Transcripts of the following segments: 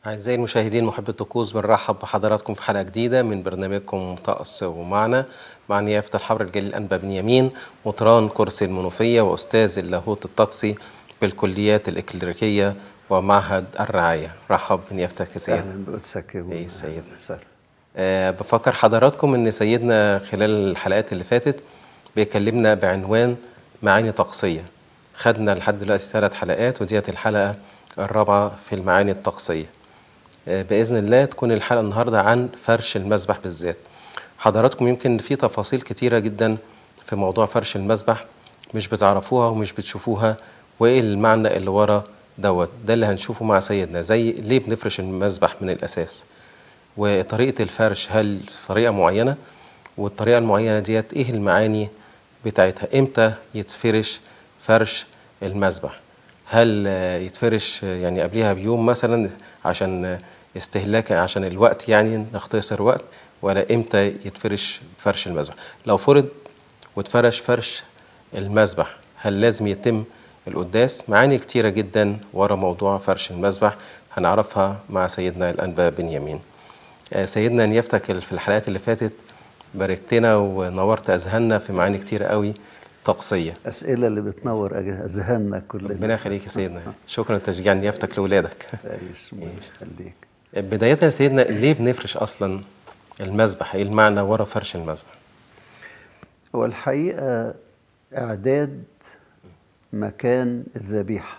أعزائي المشاهدين محبي الطقوس، بنرحب بحضراتكم في حلقة جديدة من برنامجكم طقس ومعنى مع نيافة الحبر الجليل الأنبا بنيامين مطران كرسي المنوفية وأستاذ اللاهوت الطقسي بالكليات الإكليريكية ومعهد الرعاية. رحب بنيافتك يا سيدنا. أهلا بقدسك يا إيه سيدنا. سهلا. بفكر حضراتكم إن سيدنا خلال الحلقات اللي فاتت بيكلمنا بعنوان معاني طقسية. خدنا لحد دلوقتي 3 حلقات وديت الحلقة الرابعة في المعاني الطقسية. بإذن الله تكون الحلقة النهاردة عن فرش المسبح بالذات. حضراتكم يمكن في تفاصيل كتيرة جدا في موضوع فرش المسبح مش بتعرفوها ومش بتشوفوها، وإيه المعنى اللي ورا دوت. ده اللي هنشوفه مع سيدنا، زي ليه بنفرش المسبح من الأساس، وطريقة الفرش هل طريقة معينة، والطريقة المعينة ديت إيه المعاني بتاعتها، إمتى يتفرش فرش المسبح. هل يتفرش يعني قبلها بيوم مثلا عشان استهلاك عشان الوقت، يعني نختصر وقت، ولا امتى يتفرش فرش المسبح؟ لو فرض واتفرش فرش المسبح هل لازم يتم القداس؟ معاني كتيرة جدا ورا موضوع فرش المسبح هنعرفها مع سيدنا الأنبا بنيامين. سيدنا نيافتك في الحلقات اللي فاتت باركتنا ونورت أذهاننا في معاني كتيرة قوي طقسية. أسئلة اللي بتنور أذهاننا كلنا. ربنا يخليك يا سيدنا. شكرا لتشجيع نيافتك لأولادك. خليك. بداية يا سيدنا، ليه بنفرش أصلا المسبح؟ إيه المعنى ورا فرش المسبح؟ هو الحقيقة إعداد مكان الذبيحة.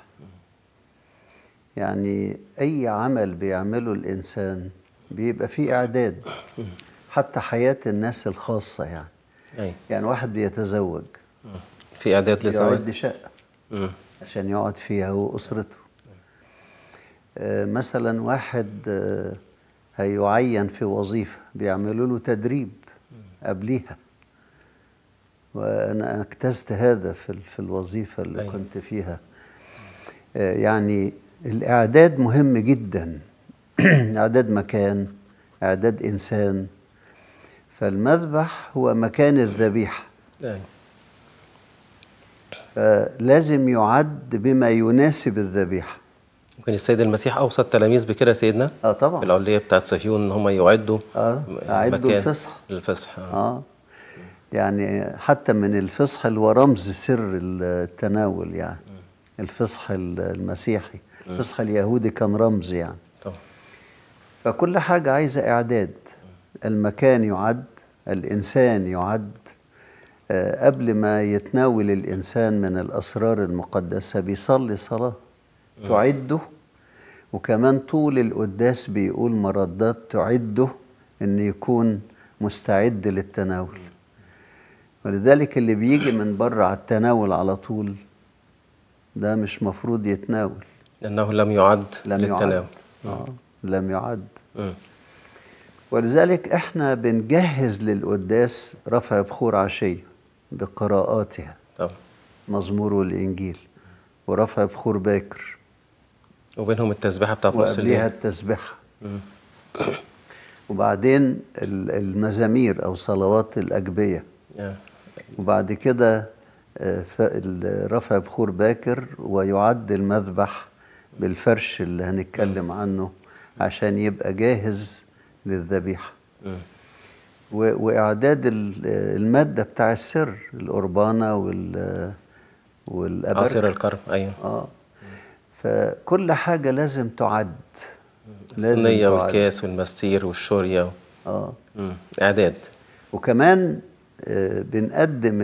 يعني أي عمل بيعمله الإنسان بيبقى فيه إعداد، حتى حياة الناس الخاصة. يعني واحد بيتزوج في إعداد للزواج، يعد شقة عشان يقعد فيها هو وأسرته. مثلا واحد هيعين في وظيفة بيعملوا له تدريب قبليها، وأنا اجتزت هذا في الوظيفة اللي كنت فيها. يعني الإعداد مهم جدا. إعداد مكان، إعداد إنسان. فالمذبح هو مكان الذبيحة، فلازم يعد بما يناسب الذبيحة. ممكن السيد المسيح أوصى التلاميذ بكده يا سيدنا؟ طبعا. في العلية بتاعت صهيون إن هم يعدوا أعدوا الفصح. يعني حتى من الفصح اللي هو رمز سر التناول، يعني الفصح المسيحي. الفصح اليهودي كان رمز يعني. طبعا. فكل حاجة عايزة إعداد. المكان يعد، الإنسان يعد. قبل ما يتناول الإنسان من الأسرار المقدسة بيصلي صلاة تعده، وكمان طول القداس بيقول مردات تعده إن يكون مستعد للتناول. ولذلك اللي بيجي من بره على التناول على طول ده مش مفروض يتناول، لأنه لم يعد للتناول. لم يعد. ولذلك احنا بنجهز للقداس رفع بخور عشية بقراءاتها، مزمور والإنجيل، ورفع بخور باكر، وبينهم التسبيحة بتاعت نص الليل، وقبلها التسبيحة، وبعدين المزامير أو صلوات الأجبية، وبعد كده رفع بخور باكر، ويعد المذبح بالفرش اللي هنتكلم عنه عشان يبقى جاهز للذبيحة. وإعداد المادة بتاع السر، القربانة والأبرك، عصير الكرم. أيوة. فكل حاجة لازم تعد. الصينية والكاس والمستير والشورية. إعداد. وكمان بنقدم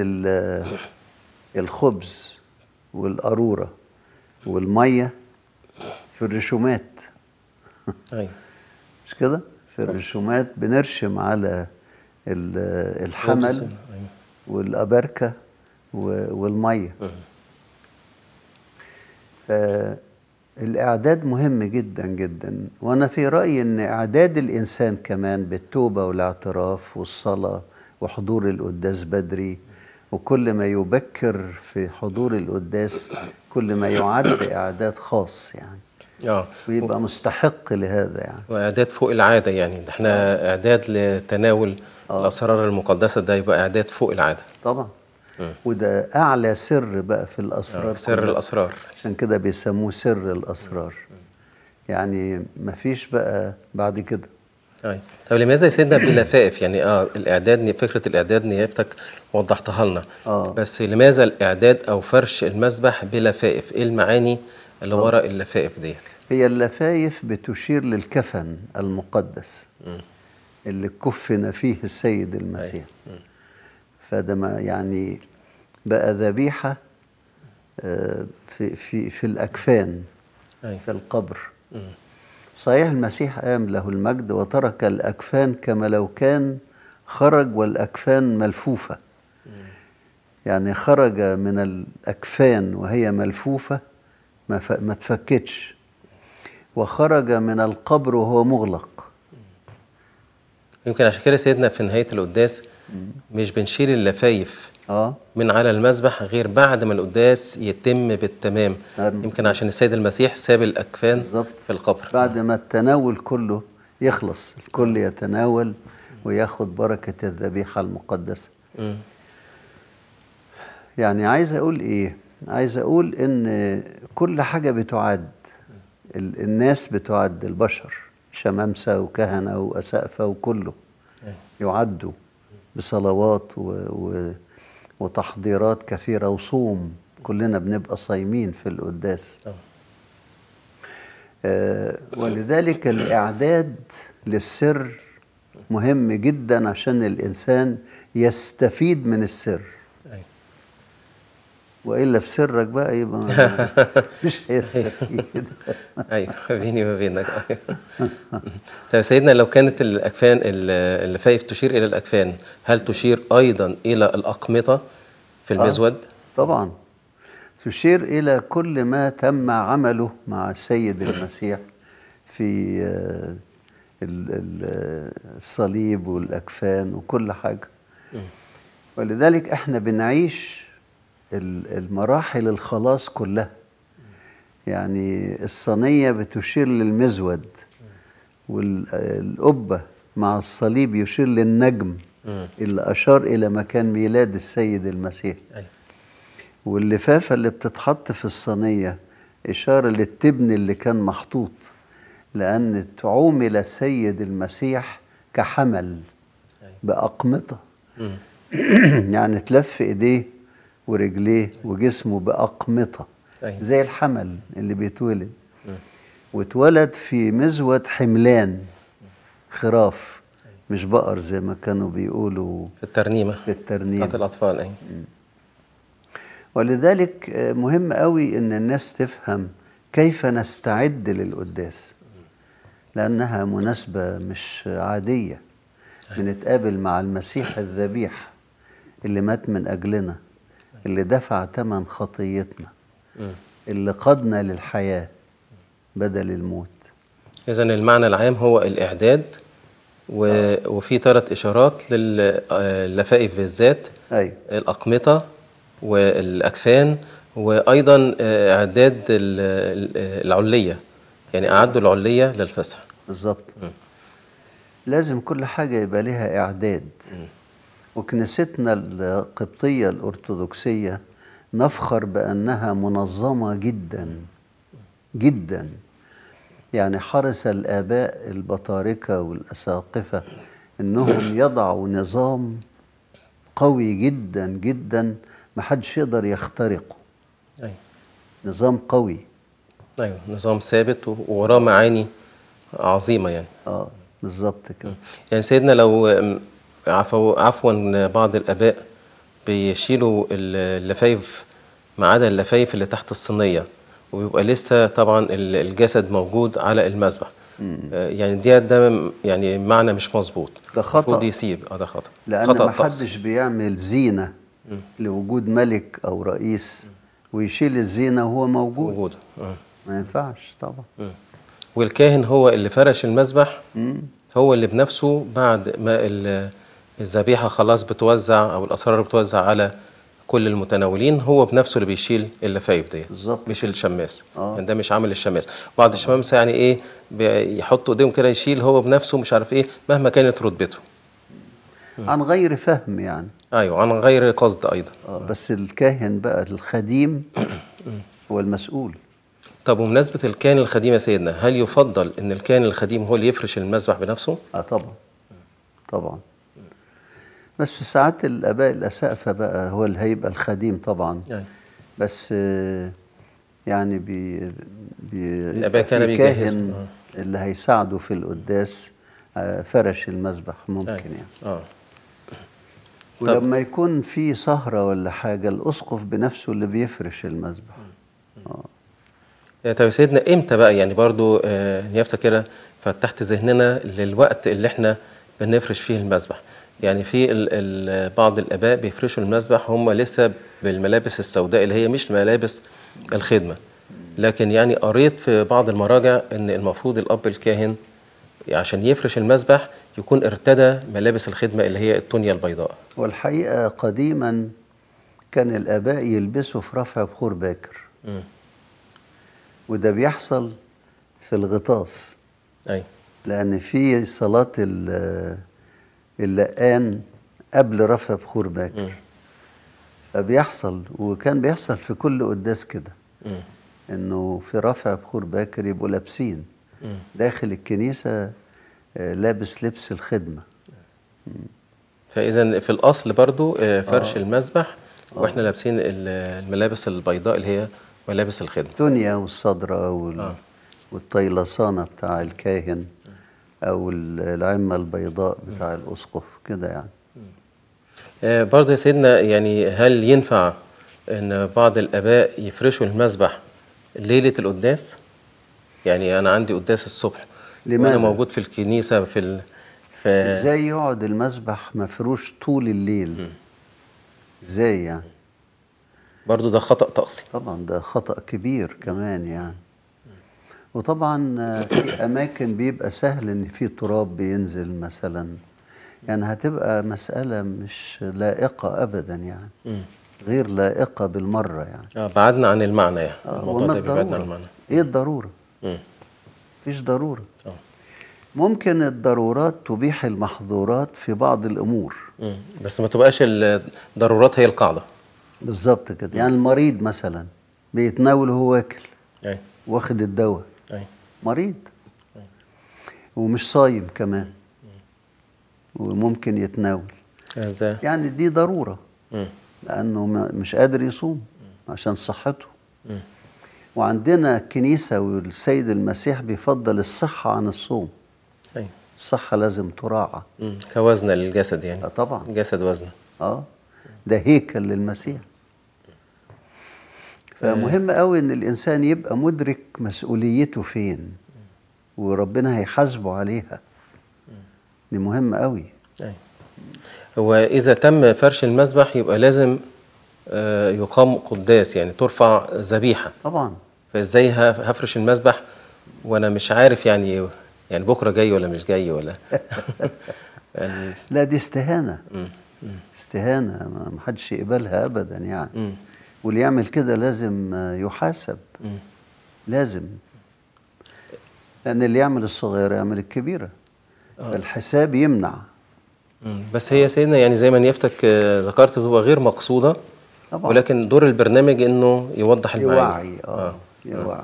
الخبز والقارورة والمية في الرشومات. مش كده؟ في الرشومات بنرشم على الحمل والأبركة والمية. فالإعداد مهم جدا جدا. وأنا في رأيي أن إعداد الإنسان كمان بالتوبة والاعتراف والصلاة وحضور القداس بدري، وكل ما يبكر في حضور القداس كل ما يعد إعداد خاص يعني. ويبقى مستحق لهذا يعني. وإعداد فوق العادة، يعني احنا إعداد لتناول الأسرار المقدسة، ده يبقى إعداد فوق العادة. طبعا. وده أعلى سر بقى في الأسرار. سر الأسرار. عشان كده بيسموه سر الأسرار. يعني مفيش بقى بعد كده. أي. طب لماذا يا سيدنا بلفائف؟ يعني الإعداد، فكرة الإعداد نيابتك وضحتها لنا، بس لماذا الإعداد أو فرش المسبح بلفائف؟ إيه المعاني اللي وراء اللفائف ديت؟ هي اللفايف بتشير للكفن المقدس اللي كفن فيه السيد المسيح. فده ما يعني بقى ذبيحة في الأكفان في القبر. صحيح المسيح قام له المجد وترك الأكفان كما لو كان خرج والأكفان ملفوفة. يعني خرج من الأكفان وهي ملفوفة ما تفكتش، وخرج من القبر وهو مغلق. يمكن عشان كده سيدنا في نهاية القداس مش بنشيل اللفايف من على المسبح غير بعد ما القداس يتم بالتمام. يمكن عشان السيد المسيح ساب الأكفان في القبر بعد ما التناول كله يخلص، الكل يتناول وياخد بركة الذبيحة المقدسة. يعني عايز أقول إيه؟ عايز أقول إن كل حاجة بتعد، الناس بتعد، البشر شمامسة وكهنة وأسقفة وكله يعدوا بصلوات وتحضيرات كثيرة وصوم. كلنا بنبقى صايمين في القداس. ولذلك الإعداد للسر مهم جدا عشان الإنسان يستفيد من السر. وإلا في سرك بقى يبقى مش هيستفيد. أيوة، بيني وبينك. طيب سيدنا، لو كانت الأكفان اللفائف تشير إلى الأكفان، هل تشير أيضا إلى الأقمطة في المزود؟ طبعا تشير إلى كل ما تم عمله مع السيد المسيح في الصليب والأكفان وكل حاجة. ولذلك احنا بنعيش المراحل الخلاص كلها. يعني الصينية بتشير للمزود، والقبة مع الصليب يشير للنجم اللي أشار إلى مكان ميلاد السيد المسيح. واللفافة اللي بتتحط في الصينية إشارة للتبن اللي كان محطوط، لأن عُمل السيد المسيح كحمل بأقمطة. يعني تلف إيديه ورجليه وجسمه بأقمطة زي الحمل اللي بيتولد. واتولد في مزود حملان خراف، مش بقر زي ما كانوا بيقولوا في الترنيمة بتاعت الأطفال. ولذلك مهم قوي إن الناس تفهم كيف نستعد للقداس، لأنها مناسبة مش عادية. بنتقابل مع المسيح الذبيح اللي مات من أجلنا، اللي دفع ثمن خطيتنا، اللي قادنا للحياة بدل الموت. إذن المعنى العام هو الإعداد، وفي 3 إشارات لللفائف بالذات. الأقمطة والأكفان، وأيضا إعداد العلية، يعني أعدوا العلية للفسح. بالظبط. لازم كل حاجة يبقى لها إعداد. وكنيستنا القبطية الأرثوذكسية نفخر بأنها منظمة جدا جدا. يعني حرص الآباء البطاركة والأساقفة إنهم يضعوا نظام قوي جدا جدا محدش يقدر يخترقه. نظام قوي. أيوة، نظام ثابت ووراه معاني عظيمة يعني. بالظبط كده. يعني سيدنا، لو عفوا بعض الآباء بيشيلوا اللفايف ما عدا اللفايف اللي تحت الصينية، وبيبقى لسه طبعا الجسد موجود على المذبح. يعني ده يعني معنى مش مظبوط. ده خطأ. المفروض يسيب. ده خطأ. لأن ما حدش بيعمل زينة لوجود ملك أو رئيس ويشيل الزينة وهو موجود. ما ينفعش طبعا. والكاهن هو اللي فرش المذبح، هو اللي بنفسه بعد ما الذبيحة خلاص بتوزع أو الأسرار بتوزع على كل المتناولين، هو بنفسه اللي بيشيل اللفايف ديت، مش الشماس. يعني ده مش عمل الشماس. بعض الشمامسة يعني ايه بيحطوا ايديهم كده يشيل هو بنفسه، مش عارف ايه، مهما كانت رتبته. عن غير فهم يعني. ايوه، عن غير قصد ايضا. بس الكاهن بقى الخديم هو المسؤول. طب بمناسبة الكاهن الخديم يا سيدنا، هل يفضل ان الكاهن الخديم هو اللي يفرش المذبح بنفسه؟ طبعا طبعا. بس ساعات الآباء الأسقفة بقى هو اللي هيبقى الخديم طبعا. يعني بس يعني الآباء في كانوا بيجهزوا كاهن اللي هيساعده في القداس فرش المذبح ممكن يعني. ولما يكون في سهرة ولا حاجة الأسقف بنفسه اللي بيفرش المذبح. طب يا سيدنا امتى بقى يعني برضو نيافة كده فتحت ذهننا للوقت اللي احنا بنفرش فيه المذبح؟ يعني في بعض الآباء بيفرشوا المذبح هم لسه بالملابس السوداء اللي هي مش ملابس الخدمة، لكن يعني قريت في بعض المراجع ان المفروض الأب الكاهن عشان يفرش المذبح يكون ارتدى ملابس الخدمة اللي هي التونيا البيضاء. والحقيقة قديما كان الآباء يلبسوا في رفع بخور باكر. وده بيحصل في الغطاس. أي. لأن في صلاة اللقان قبل رفع بخور باكر. فبيحصل، وكان بيحصل في كل قداس كده، إنه في رفع بخور باكر يبقوا لابسين داخل الكنيسة لابس لبس الخدمة. فإذا في الأصل برضو فرش المذبح وإحنا لابسين الملابس البيضاء اللي هي ملابس الخدمة، التونيا والصدرة والطيلسانة بتاع الكاهن أو العمة البيضاء بتاع الأسقف كده يعني. برضو يا سيدنا يعني هل ينفع أن بعض الآباء يفرشوا المذبح ليلة القداس؟ يعني أنا عندي قداس الصبح وأنا موجود في الكنيسة إزاي يقعد المذبح مفروش طول الليل؟ إزاي يعني؟ برضو ده خطأ طقسي. طبعا ده خطأ كبير كمان يعني. وطبعا في أماكن بيبقى سهل إن في تراب بينزل مثلا، يعني هتبقى مسألة مش لائقة أبدا يعني. غير لائقة بالمرة يعني. بعدنا عن المعنى يعني. الموضوع ده بيبعدنا عن المعنى. إيه الضرورة؟ مفيش ضرورة. ممكن الضرورات تبيح المحظورات في بعض الأمور. بس ما تبقاش الضرورات هي القاعدة. بالظبط كده. يعني المريض مثلا بيتناول وهو واكل واخد الدواء، مريض ومش صايم كمان وممكن يتناول، يعني دي ضرورة لأنه مش قادر يصوم عشان صحته. وعندنا الكنيسة والسيد المسيح بيفضل الصحة عن الصوم. الصحة لازم تراعى كوزنة للجسد يعني. طبعا جسد وزنة. ده هيكل للمسيح. فمهم قوي ان الانسان يبقى مدرك مسؤوليته فين وربنا هيحاسبه عليها. دي مهمة قوي. هو اذا تم فرش المذبح يبقى لازم يقام قداس، يعني ترفع ذبيحة طبعا. فازاي هفرش المذبح وانا مش عارف يعني بكرة جاي ولا مش جاي ولا لا دي استهانة. استهانة ما حدش يقبلها ابدا يعني. واللي يعمل كده لازم يحاسب. لازم، لأن اللي يعمل الصغيرة يعمل الكبيرة. الحساب يمنع. بس هي سيدنا يعني زي ما نيافتك ذكرت بتبقى غير مقصودة طبعا. ولكن دور البرنامج إنه يوضح المعاني. يوعي.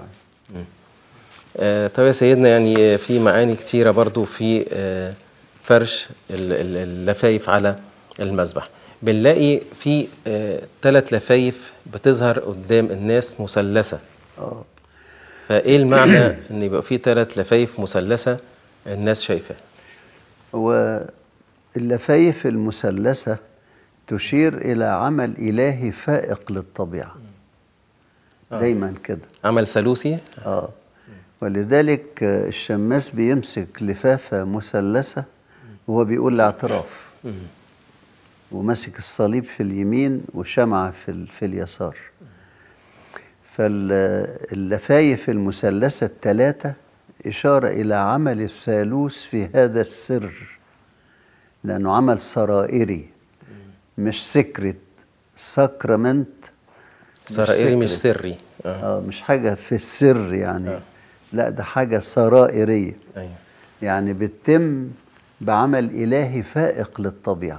طب يا سيدنا يعني في معاني كتيرة برضو في فرش اللفايف على المذبح. بنلاقي في 3 لفايف بتظهر قدام الناس مثلثة. فايه المعنى ان يبقى في 3 لفايف مثلثة الناس شايفاها؟ واللفايف المثلثة تشير الى عمل الهي فائق للطبيعة. دايما كده عمل ثالوثي. ولذلك الشماس بيمسك لفافة مثلثة وهو بيقول الاعتراف، وماسك الصليب في اليمين وشمعة في اليسار. فاللفايف المثلثة ال3 إشارة إلى عمل الثالوث في هذا السر، لأنه عمل سرائري مش سكرت. ساكرامنت سرائري مش سري. مش حاجة في السر يعني. لا ده حاجة سرائرية. يعني بتتم بعمل إلهي فائق للطبيعة.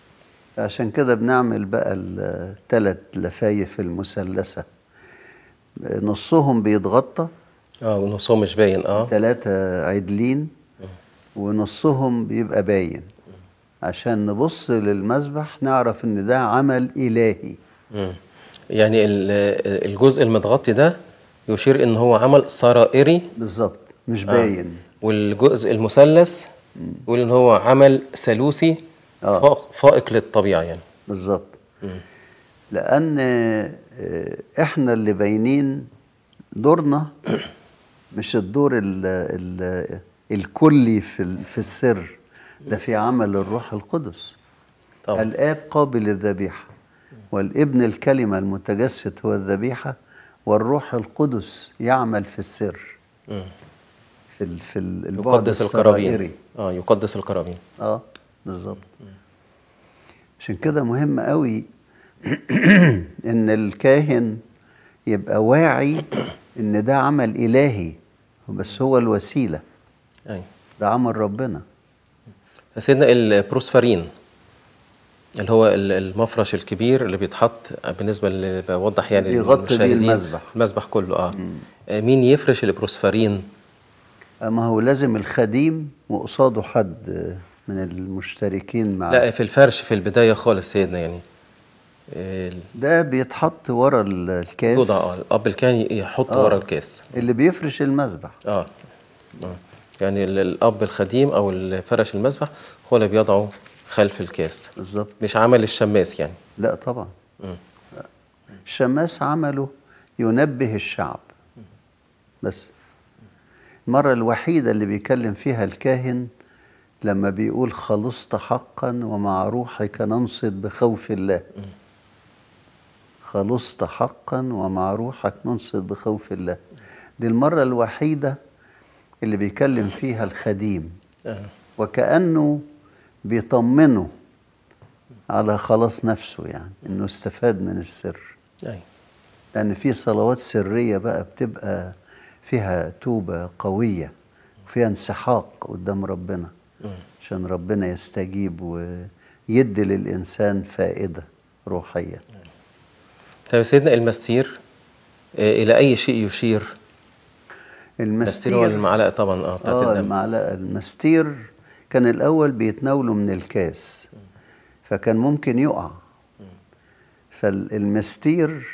عشان كده بنعمل بقى ال3 لفايف المثلثة. نصهم بيتغطى، ونصهم مش باين. 3 عدلين، ونصهم بيبقى باين، عشان نبص للمذبح نعرف ان ده عمل إلهي. يعني الجزء المتغطي ده يشير ان هو عمل سرائري بالظبط، مش باين. والجزء المثلث يقول ان هو عمل ثالوثي فائق للطبيعة يعني. بالظبط. لأن احنا اللي باينين دورنا مش الدور الكلي في السر، ده في عمل الروح القدس طبعا. الآب قابل الذبيحة، والابن الكلمة المتجسد هو الذبيحة، والروح القدس يعمل في السر، في البعد السرائري. يقدس القرابين. بالظبط. عشان كده مهم قوي ان الكاهن يبقى واعي ان ده عمل إلهي، بس هو الوسيلة. ده عمل ربنا. سيدنا البروسفرين اللي هو المفرش الكبير اللي بيتحط بالنسبة اللي بوضح يعني بيغطي بيه المذبح كله. مين يفرش البروسفرين؟ ما هو لازم الخديم وقصاده حد من المشتركين معاه. لا، في الفرش في البداية خالص سيدنا يعني ده بيتحط ورا الكاس. يوضع الأب الكاهن يحط ورا الكاس اللي بيفرش المذبح. يعني الأب الخديم أو اللي فرش المذبح هو اللي بيضعه خلف الكاس. بالظبط. مش عمل الشماس يعني. لا طبعا. الشماس عمله ينبه الشعب بس. المرة الوحيدة اللي بيكلم فيها الكاهن لما بيقول خلصت حقا ومع روحك ننصت بخوف الله. خلصت حقا ومع روحك ننصت بخوف الله. دي المرة الوحيدة اللي بيكلم فيها الخديم، وكأنه بيطمنه على خلاص نفسه، يعني انه استفاد من السر. لأن في صلوات سرية بقى بتبقى فيها توبة قوية وفيها انسحاق قدام ربنا عشان ربنا يستجيب ويدي للإنسان فائدة روحية. طيب سيدنا المستير إلى أي شيء يشير؟ المستير هو المعلقة طبعا. بتاعت الدم. المعلقة. المستير كان الأول بيتناولوا من الكاس، فكان ممكن يقع. فالمستير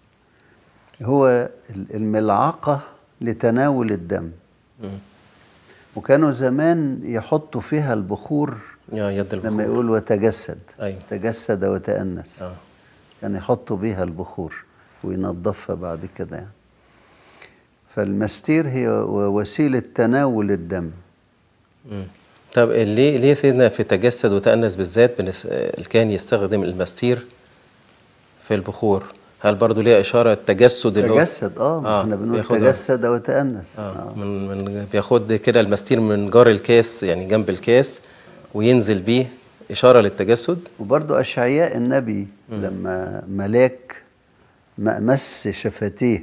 هو الملعقة لتناول الدم. وكانوا زمان يحطوا فيها البخور يد البخور. لما يقول وتجسد. أيوة. تجسد وتأنس. كان يحطوا بيها البخور وينظفها بعد كده يعني. فالمستير هي وسيلة تناول الدم. طب ليه سيدنا في تجسد وتأنس بالذات الكاهن يستخدم المستير في البخور؟ هل برضو ليها إشارة التجسد اللي تجسد احنا بنقول تجسد وتأنس. من بياخد كده المستير من جار الكاس يعني جنب الكاس وينزل بيه إشارة للتجسد. وبرضو أشعياء النبي لما ملاك مس شفتيه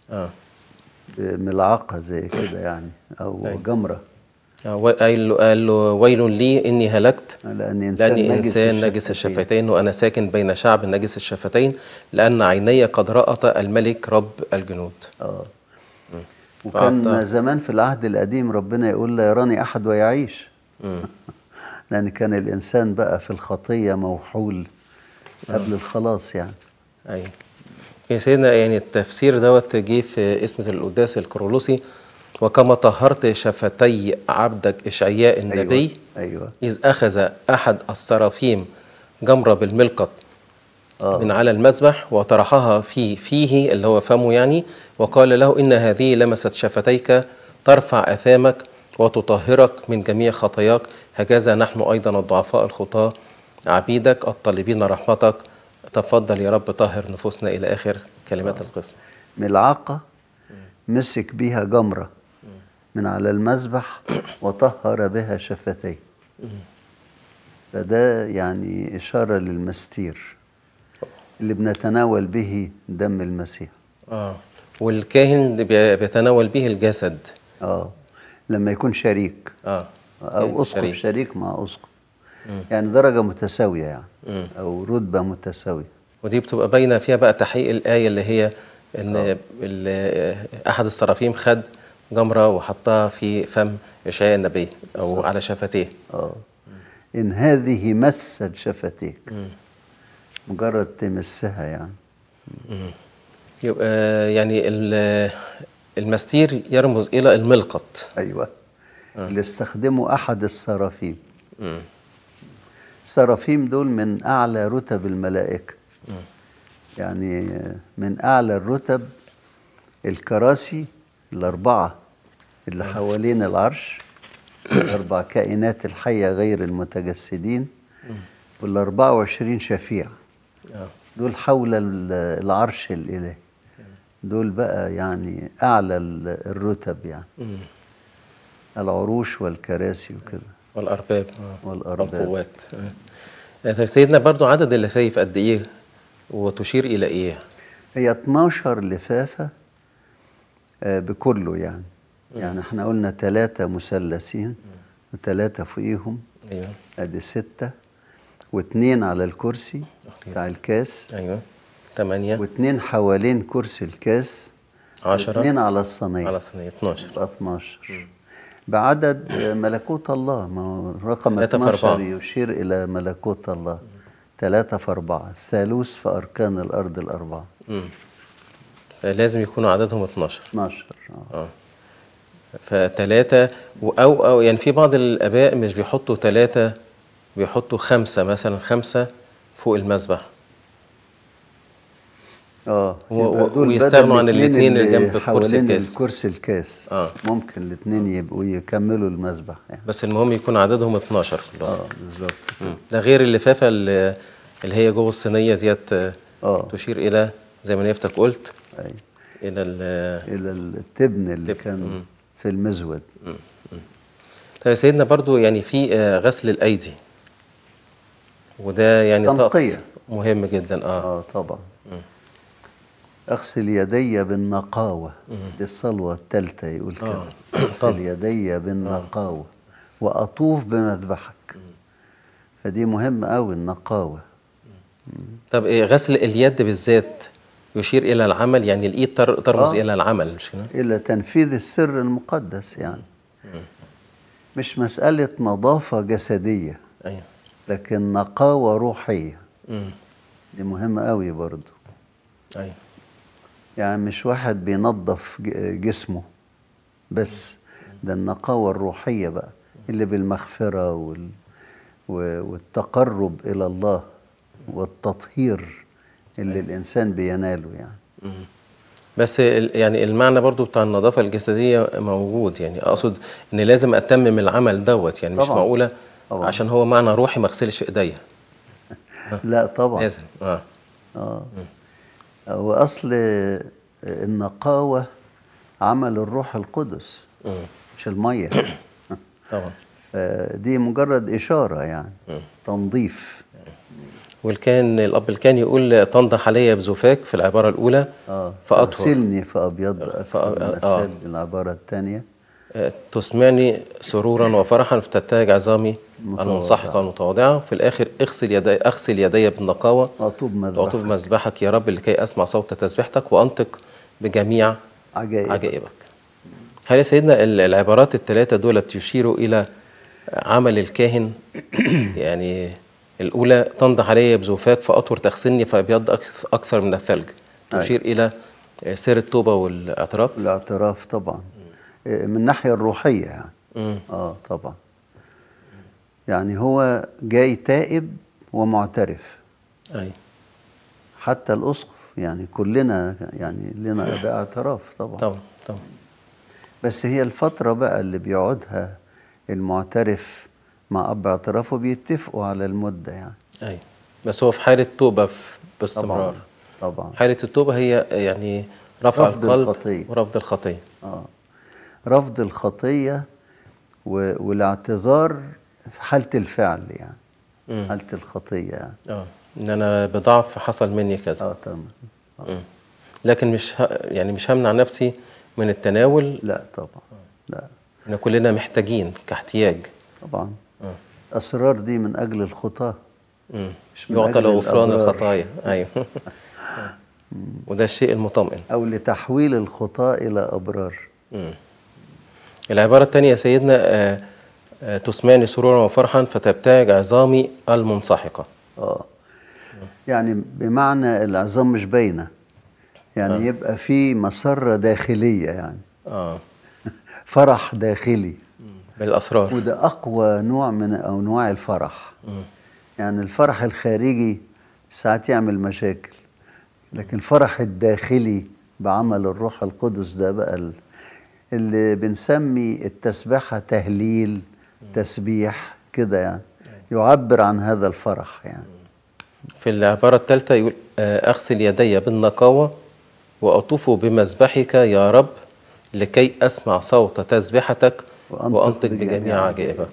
بملعقة زي كده يعني أو جمرة، قال له ويل لي إني هلكت لأني إنسان نجس الشفتين وأنا ساكن بين شعب نجس الشفتين لأن عيني قد رأت الملك رب الجنود. وكان زمان في العهد القديم ربنا يقول لا يراني أحد ويعيش. لأن كان الإنسان بقى في الخطية موحول قبل الخلاص يعني. أيوة. يا سيدنا يعني التفسير دوت جه في اسم القداس الكرولوسي وكما طهرت شفتي عبدك إشعياء النبي. أيوة. إذ أخذ أحد السرافيم جمرة بالملقط من على المذبح وطرحها فيه اللي هو فمه يعني، وقال له إن هذه لمست شفتيك ترفع آثامك وتطهرك من جميع خطاياك، هكذا نحن أيضا الضعفاء الخطاة عبيدك الطالبين رحمتك، تفضل يا رب طهر نفوسنا إلى آخر كلمات القسم. ملعقة مسك بيها جمرة من على المذبح وطهر بها شفتيه. فده يعني إشارة للمستير اللي بنتناول به دم المسيح. والكاهن بيتناول به الجسد لما يكون شريك أو أسقف شريك مع أسقف، يعني درجة متساوية يعني أو رتبة متساوية. ودي بتبقى باينة فيها بقى تحقيق الآية اللي هي ان احد الصرافيم خد جمره وحطها في فم اشعياء النبي او على شفتيه. إن هذه مست شفتيك، مجرد تمسها يعني. يبقى يعني المستير يرمز الى الملقط. أيوة. اللي استخدموا أحد الصرافيم. الصرافيم دول من أعلى رتب الملائكة. يعني من أعلى الرتب الكراسي الأربعة اللي حوالين العرش، الأربع كائنات الحية غير المتجسدين، وال24 شفيع دول حول العرش الإلهي. دول بقى يعني أعلى الرتب يعني. العروش والكراسي وكده والأرباب والأرباب والقوات. طيب سيدنا برضو عدد اللفايف قد إيه وتشير إلى إيه؟ هي 12 لفافة بكله يعني. يعني احنا قلنا 3 مثلثين و3 فوقيهم. أيوه. ادي 6 و2 على الكرسي بتاع الكاس. أيوه. 8 و2 حوالين كرسي الكاس. 10 و2 على الصينية. على الصينية 12. يبقى 12 بعدد ملكوت الله. ما هو رقم 3 في 12 4 يشير إلى ملكوت الله. 3 في 4 الثالوث في أركان الأرض الأربعة. فلازم يكونوا عددهم 12. 12 فتلاتة أو يعني في بعض الآباء مش بيحطوا 3، بيحطوا 5 مثلا، 5 فوق المذبح. ويستغنوا عن الاثنين اللي جنب كرسي حوالين الكاس. الكرسي الكاس. ممكن الاثنين يبقوا يكملوا المذبح يعني. بس المهم يكون عددهم 12 كلهم. بالظبط. ده غير اللفافة اللي هي جوه الصينية ديت. تشير إلى زي ما نيفتك قلت. أيوة. إلى التبن اللي كان في المزود. طيب سيدنا برضو يعني في غسل الأيدي، وده يعني طقس مهم جدا. طبعا. أغسل يدي بالنقاوة. دي الصلوة الثالثة يقول كده. أغسل يدي بالنقاوة وأطوف بمذبحك. فدي مهمة أوي النقاوة. طب غسل اليد بالذات يشير إلى العمل، يعني الإيد ترمز إلى العمل، مش كده؟ إلى تنفيذ السر المقدس يعني. مش مسألة نظافة جسدية. أيوة. لكن نقاوة روحية. دي مهمة أوي برضو. أيوة. يعني مش واحد بينظف جسمه بس، ده النقاوة الروحية بقى اللي بالمغفرة والتقرب إلى الله والتطهير اللي الإنسان بيناله يعني. بس يعني المعنى برضو بتاع النظافة الجسدية موجود، يعني أقصد إن لازم أتمم العمل دوت، يعني مش معقولة عشان هو معنى روحي ما اغسلش إيديا. لا طبعا لازم. وأصل النقاوة عمل الروح القدس مش المية. طبعا. دي مجرد إشارة يعني. تنظيف. الأب الكان يقول تنضح علي بزفاك في العبارة الأولى. فأطهر. تغسلني فأبيض أكثر العبارة الثانية. تسمعني سرورا وفرحا فتتاج عظامي المنسحقة والمتواضعة. في الآخر أغسل يدي بالنقاوة وأطوب مذبحك يا رب لكي أسمع صوت تسبيحتك وأنطق بجميع عجائبك. هل يا سيدنا العبارات الثلاثة دولت يشيروا إلى عمل الكاهن؟ يعني الأولى تنضح علي بزوفاك فأطهر تغسلني فأبيض أكثر من الثلج، تشير إلى سر التوبة والاعتراف. الاعتراف طبعا من الناحية الروحية يعني. طبعا. يعني هو جاي تائب ومعترف. أي. حتى الأسقف يعني كلنا يعني لنا أباء اعتراف طبعا. بس هي الفترة بقى اللي بيقعدها المعترف مع أب اعترافه بيتفقوا على المدة يعني. أي. بس هو في حالة توبة باستمرار. طبعا. حالة التوبة هي يعني رفع القلب ورفض الخطية. رفض الخطية والاعتذار في حالة الفعل يعني. حالة الخطية يعني. إن أنا بضعف حصل مني كذا. تمام. لكن مش همنع نفسي من التناول. لا طبعا. لا. إن كلنا محتاجين كاحتياج. طبعا. أسرار دي من أجل الخطاة. يعطى له غفران الخطايا. أيوه. وده الشيء المطمئن. أو لتحويل الخطاة إلى أبرار. العبارة الثانية يا سيدنا تسمعني سرورا وفرحا فتبتهج عظامي المنسحقة. يعني بمعنى العظام مش باينة، يعني يبقى في مسرة داخلية، يعني فرح داخلي بالأسرار، وده أقوى نوع من أنواع الفرح. يعني الفرح الخارجي ساعات يعمل مشاكل، لكن الفرح الداخلي بعمل الروح القدس ده بقى اللي بنسمي التسبيحة تهليل، تسبيح كده، يعني يعبر عن هذا الفرح. يعني في العبارة الثالثة يقول أغسل يدي بالنقاوة وأطوف بمذبحك يا رب لكي أسمع صوت تسبيحتك وأنطق بجميع عجائبك.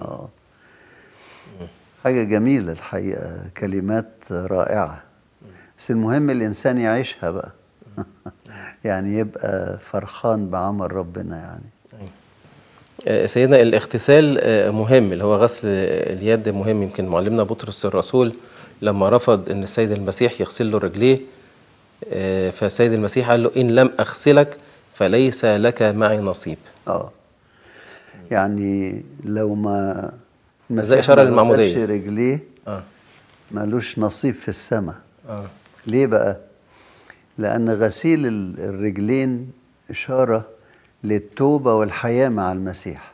حاجة جميلة الحقيقة، كلمات رائعة، بس المهم الإنسان يعيشها بقى. يعني يبقى فرحان بعمل ربنا. يعني سيدنا الاغتسال مهم، اللي هو غسل اليد مهم. يمكن معلمنا بطرس الرسول لما رفض ان السيد المسيح يغسل له رجليه، فالسيد المسيح قال له ان لم اغسلك فليس لك معي نصيب. يعني لو ما زي اشاره للمعموديه رجليه مالوش نصيب في السماء. ليه بقى؟ لأن غسيل الرجلين إشارة للتوبة والحياة مع المسيح.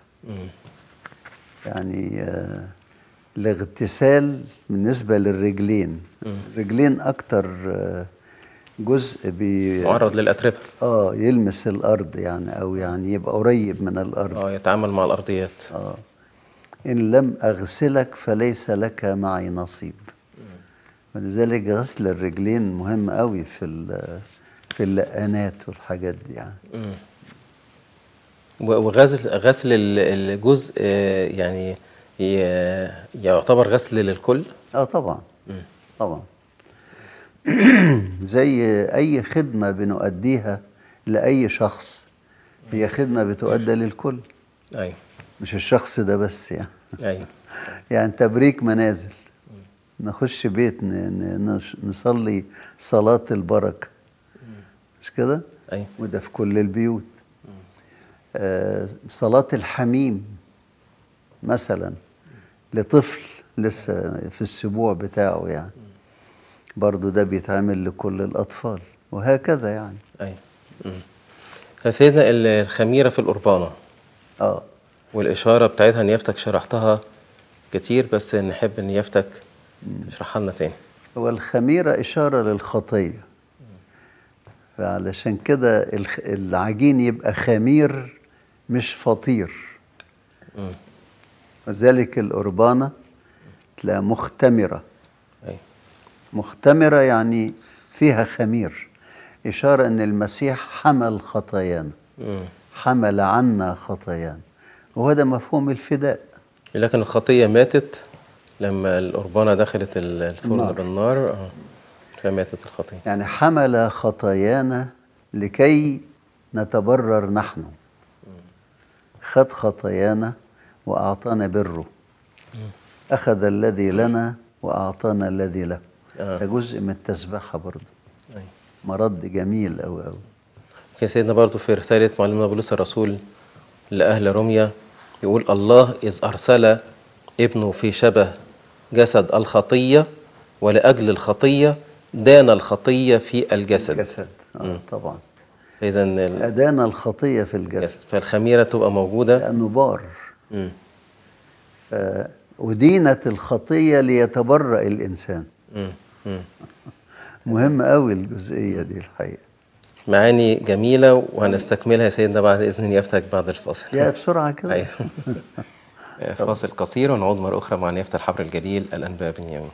يعني الاغتسال بالنسبة للرجلين، الرجلين أكتر جزء معرض للأتربة، يلمس الأرض، يعني أو يعني يبقى قريب من الأرض، يتعامل مع الأرضيات. إن لم أغسلك فليس لك معي نصيب. ولذلك غسل الرجلين مهم قوي في اللقانات والحاجات دي. يعني وغسل الجزء يعني يعتبر غسل للكل. طبعا. طبعا. زي أي خدمة بنؤديها لأي شخص، هي خدمة بتؤدى للكل. أيوة. مش الشخص ده بس. يعني أيوة. يعني تبريك منازل، نخش بيت نصلي صلاة البركة، مش كده؟ أيوة. وده في كل البيوت. صلاة الحميم مثلا لطفل لسه في السبوع بتاعه، يعني برضو ده بيتعمل لكل الأطفال، وهكذا يعني. أيوة. فسيدنا الخميرة في القربانة والإشارة بتاعتها نيافتك شرحتها كتير، بس نحب نيافتك تشرحها لنا تاني. هو الخميرة إشارة للخطية، فعلشان كده العجين يبقى خمير مش فطير. وذلك القربانة تلاقيها مختمرة. مختمرة يعني فيها خمير، إشارة أن المسيح حمل خطايانا، حمل عنا خطايانا، وهذا مفهوم الفداء. لكن الخطية ماتت لما القربانة دخلت الفرن بالنار، فماتت الخطية. يعني حمل خطايانا لكي نتبرر نحن، خد خطايانا وأعطانا بره، أخذ الذي لنا وأعطانا الذي له. ده جزء من التسبيحة برضه. مرض جميل أوي أوي. كان سيدنا برضه في رسالة معلمنا بولس الرسول لأهل روميا يقول الله إذ أرسل ابنه في شبه جسد الخطية ولأجل الخطية دان الخطية في الجسد. طبعا. إذا أدان الخطية في الجسد، فالخميرة تبقى موجودة لأنه بار. أدينت الخطية ليتبرأ الإنسان. مهم قوي الجزئية دي الحقيقة. معاني جميلة وهنستكملها يا سيدنا بعد إذن يافتك بعد الفاصل. يا بسرعة كده. أيوة. فاصل قصير ونعود مرة أخرى مع نيافة الحبر الجليل الأنبا بنيامين.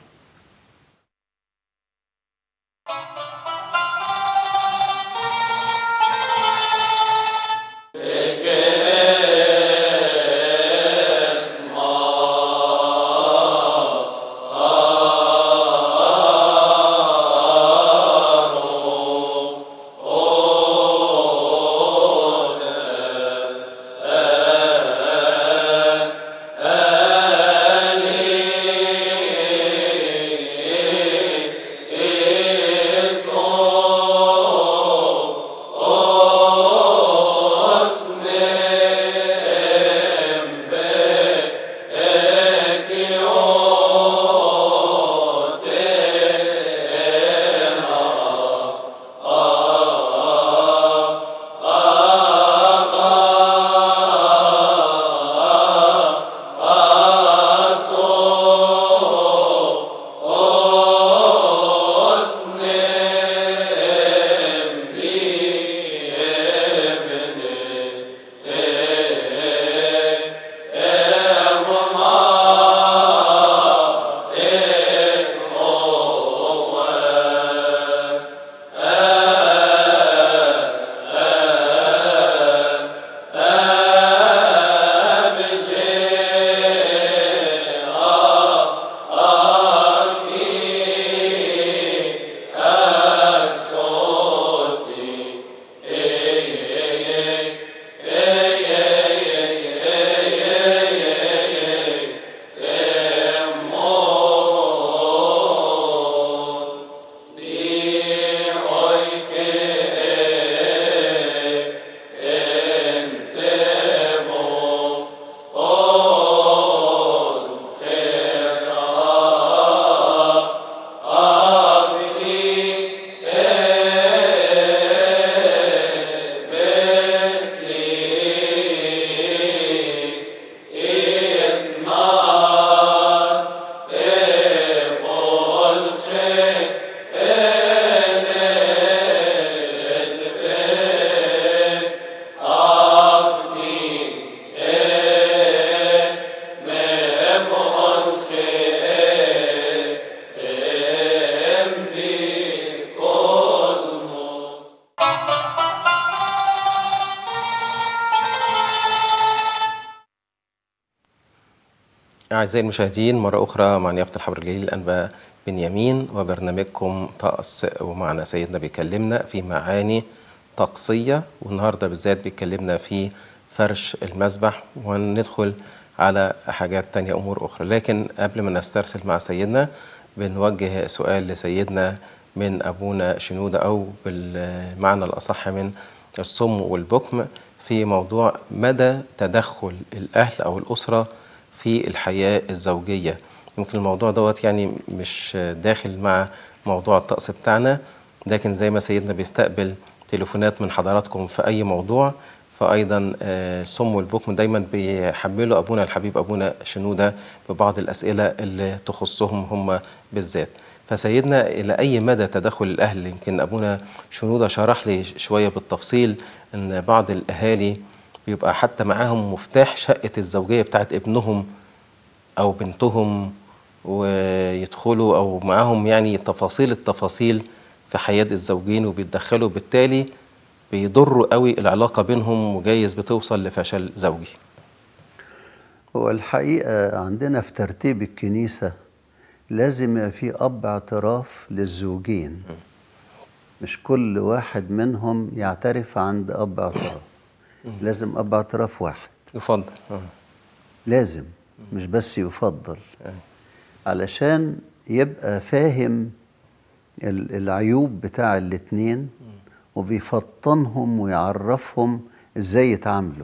أعزائي المشاهدين، مرة أخرى مع نيافة الحبر الجليل الأنبا بنيامين وبرنامجكم طقس، ومعنا سيدنا بيكلمنا في معاني طقسية، والنهاردة بالذات بيكلمنا في فرش المسبح، وندخل على حاجات تانية أمور أخرى. لكن قبل ما نسترسل مع سيدنا بنوجه سؤال لسيدنا من أبونا شنودة، أو بالمعنى الأصح من الصم والبكم، في موضوع مدى تدخل الأهل أو الأسرة في الحياة الزوجية. يمكن الموضوع دوت يعني مش داخل مع موضوع الطقس بتاعنا، لكن زي ما سيدنا بيستقبل تليفونات من حضراتكم في أي موضوع، فأيضا الصم والبكم دايما بيحملوا أبونا الحبيب أبونا شنودة ببعض الأسئلة اللي تخصهم هم بالذات. فسيدنا إلى أي مدى تدخل الأهل؟ يمكن أبونا شنودة شرح لي شوية بالتفصيل أن بعض الأهالي بيبقى حتى معاهم مفتاح شقة الزوجية بتاعت ابنهم أو بنتهم، ويدخلوا أو معاهم يعني التفاصيل في حياة الزوجين، وبيتدخلوا، بالتالي بيضروا قوي العلاقة بينهم، وجايز بتوصل لفشل زوجي. هو الحقيقة عندنا في ترتيب الكنيسة لازم يبقى في أب اعتراف للزوجين، مش كل واحد منهم يعترف عند أب اعتراف. لازم أب اعتراف واحد يفضل. لازم، مش بس يفضل، علشان يبقى فاهم العيوب بتاع الاتنين، وبيفطنهم ويعرفهم ازاي يتعاملوا.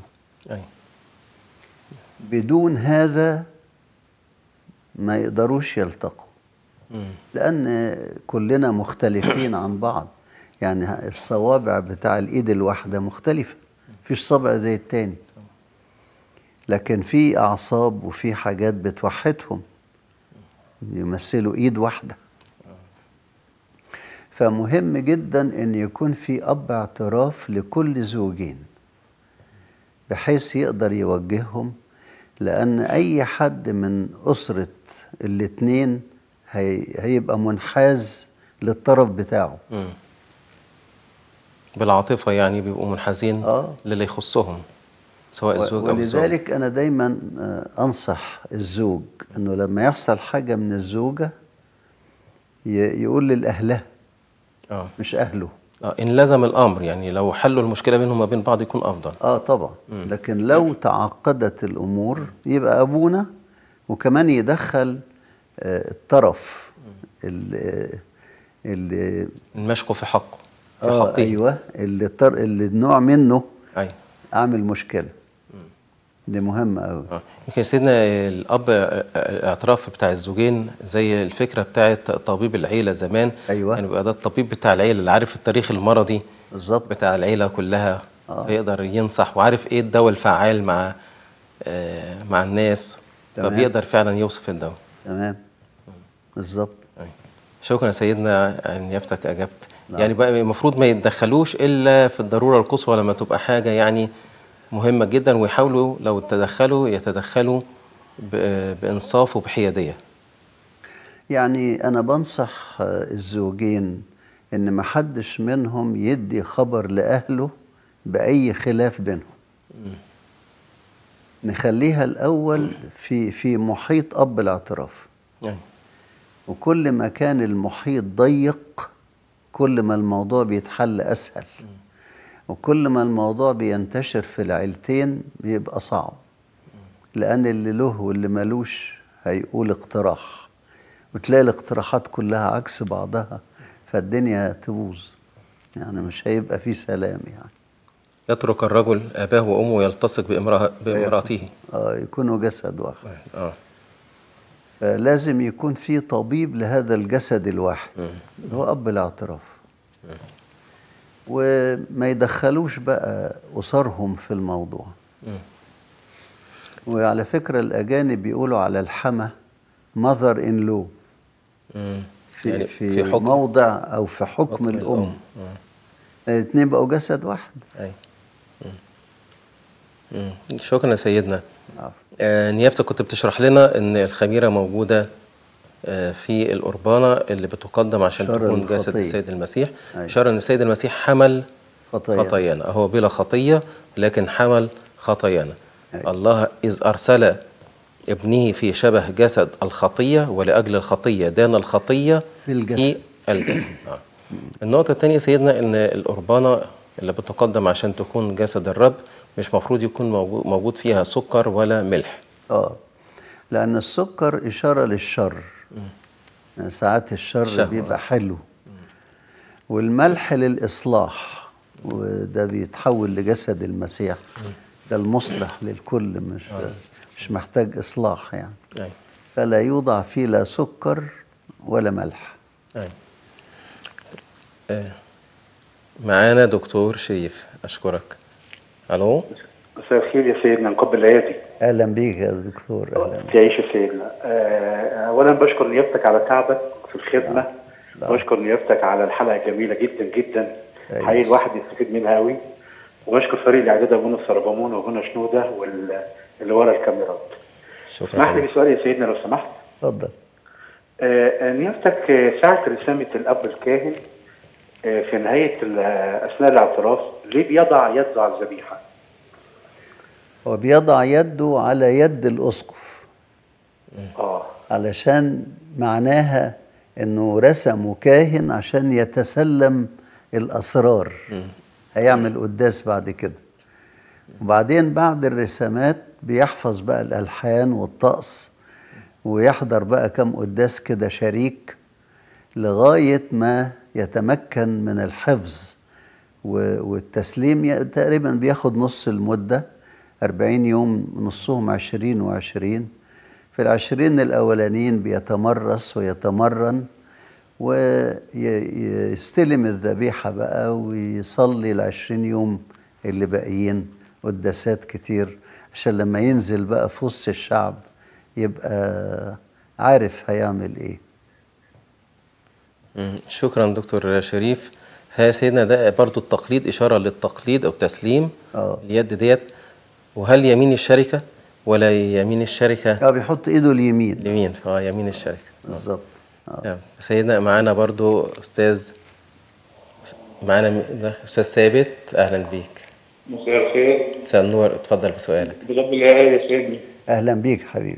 بدون هذا ما يقدروش يلتقوا، لأن كلنا مختلفين عن بعض. يعني الصوابع بتاع الإيد الواحدة مختلفة، مفيش صبع زي التاني، لكن في أعصاب وفي حاجات بتوحدهم، يمثلوا إيد واحدة. فمهم جدا أن يكون في أب اعتراف لكل زوجين، بحيث يقدر يوجههم، لأن أي حد من أسرة الاتنين هيبقى منحاز للطرف بتاعه. بالعاطفة يعني بيبقوا منحازين للي يخصهم، سواء الزوج أو الزوج. ولذلك أنا دايما أنصح الزوج أنه لما يحصل حاجة من الزوجة يقول للأهلها، مش أهله. إن لزم الأمر، يعني لو حلوا المشكلة بينهم وبين بعض يكون أفضل. طبعا. لكن لو تعقدت الأمور يبقى أبونا، وكمان يدخل الطرف اللي المشكو في حقه، في حقه. أيوة، اللي النوع منه عامل مشكلة. دي مهمة أوي. يمكن سيدنا الأب الاعتراف بتاع الزوجين زي الفكرة بتاعت طبيب العيلة زمان. يعني بيبقى ده الطبيب بتاع العيلة اللي عارف التاريخ المرضي بالظبط بتاع العيلة كلها، فيقدر ينصح وعارف ايه الدواء الفعال مع الناس. تمام. فبيقدر فعلا يوصف الدواء. تمام بالظبط. شكرا يا سيدنا ان يفتك اجبت. يعني بقى المفروض ما يتدخلوش الا في الضرورة القصوى، لما تبقى حاجة يعني مهمة جدا، ويحاولوا لو يتدخلوا بإنصاف وبحيادية. يعني أنا بنصح الزوجين إن ما حدش منهم يدي خبر لأهله بأي خلاف بينهم. نخليها الأول في محيط أب الاعتراف. وكل ما كان المحيط ضيق كل ما الموضوع بيتحل أسهل، وكل ما الموضوع بينتشر في العيلتين بيبقى صعب، لأن اللي له واللي ملوش هيقول اقتراح، وتلاقي الاقتراحات كلها عكس بعضها، فالدنيا تبوظ، يعني مش هيبقى فيه سلام. يعني يترك الرجل أباه وأمه ويلتصق بامرأته. يكونوا جسد واحد. فلازم يكون في طبيب لهذا الجسد الواحد، هو أب الاعتراف. وما يدخلوش بقى أسرهم في الموضوع. وعلى فكرة الأجانب بيقولوا على الحما mother in law، في حكم موضع أو في حكم الأم. الاثنين بقوا جسد واحد. شكرا يا سيدنا. نيافتك كنت بتشرح لنا ان الخميرة موجودة في القربانة اللي بتقدم عشان تكون جسد السيد المسيح، إشارة ان السيد المسيح حمل خطايانا، هو بلا خطية لكن حمل خطايانا. الله إذ أرسل ابنه في شبه جسد الخطية، ولأجل الخطية دان الخطية في الجسد. في الجسد. النقطة الثانية سيدنا إن القربانة اللي بتقدم عشان تكون جسد الرب مش مفروض يكون موجود فيها سكر ولا ملح. لأن السكر إشارة للشر، يعني ساعات الشر بيبقى حلو، والملح للإصلاح، وده بيتحول لجسد المسيح، ده المصلح للكل، مش محتاج إصلاح يعني. فلا يوضع فيه لا سكر ولا ملح. معانا دكتور شريف، أشكرك. ألو، مساء الخير يا سيدنا، نقبل الأيادي. أهلا بيك يا دكتور. أهلا تعيش يا سيدنا. أولا بشكر نيابتك على تعبك في الخدمة، بشكر نيابتك على الحلقة الجميلة جدا جدا، حقيقي الواحد يستفيد منها قوي. وبشكر فريق الإعداد أبونا السربامون وأبونا شنودة واللي ورا الكاميرات. شكرا. اسمح لي بسؤال يا سيدنا لو سمحت. اتفضل. نيابتك ساعة رسامة الأب الكاهن في نهاية أثناء الاعتراف ليه بيضع يده على الذبيحة؟ هو بيضع يده على يد الأسقف علشان معناها إنه رسمه كاهن عشان يتسلم الأسرار. هيعمل قداس بعد كده، وبعدين بعد الرسامات بيحفظ بقى الألحان والطقس، ويحضر بقى كم قداس كده شريك لغاية ما يتمكن من الحفظ والتسليم. تقريبا بياخد نص المدة، 40 يوم، نصهم 20 و20. في ال20 الأولانيين بيتمرس ويتمرن ويستلم الذبيحة بقى، ويصلي ال20 يوم اللي باقيين قداسات كتير، عشان لما ينزل بقى في وسط الشعب يبقى عارف هيعمل ايه. شكرا دكتور شريف. يا سيدنا ده برضو التقليد إشارة للتقليد أو تسليم اليد ديت. وهل يمين الشركة ولا يمين الشركة؟ بيحط ايده اليمين. اليمين، يمين الشركة بالظبط. سيدنا معانا برضو معانا أستاذ ثابت، أهلا بيك. مساء الخير. مساء النور، اتفضل بسؤالك. بقبل يا سيدنا. أهلا بيك حبيبي.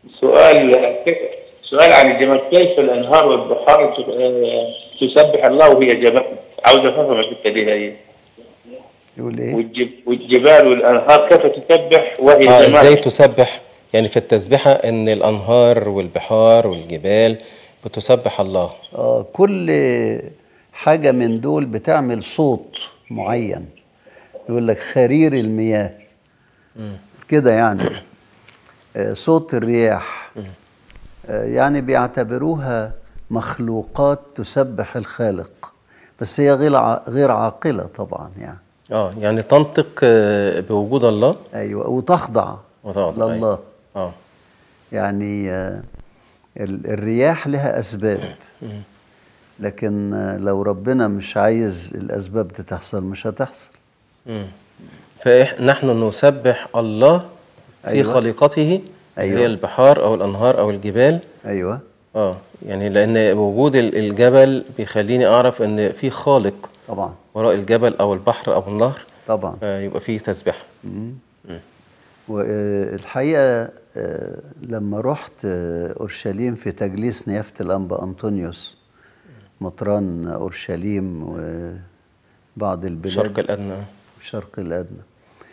سؤال عن الجمال، كيف الأنهار والبحار تسبح الله وهي جبال؟ عاوز أفهم الحتة دي هي. يقول إيه؟ والجبال والأنهار كيف تسبح وهي جمال؟ إزاي تسبح؟ يعني في التسبيحة إن الأنهار والبحار والجبال بتسبح الله. كل حاجة من دول بتعمل صوت معين، يقول لك خرير المياه كده يعني، صوت الرياح، يعني بيعتبروها مخلوقات تسبح الخالق، بس هي غير عاقلة طبعا يعني. يعني تنطق بوجود الله. أيوة، وتخضع لله. أيوة. يعني الرياح لها أسباب، لكن لو ربنا مش عايز الأسباب دي تحصل مش هتحصل. فنحن نسبح الله في خليقته. هي البحار أو الأنهار أو الجبال. أيوة. يعني لأن وجود الجبل بيخليني أعرف إن في خالق طبعا وراء الجبل أو البحر أو النهر. طبعا يبقى فيه تسبيح. والحقيقة لما رحت أورشليم في تجليس نيافة الأنبا أنطونيوس مطران أورشليم وبعض البلاد الشرق الأدنى،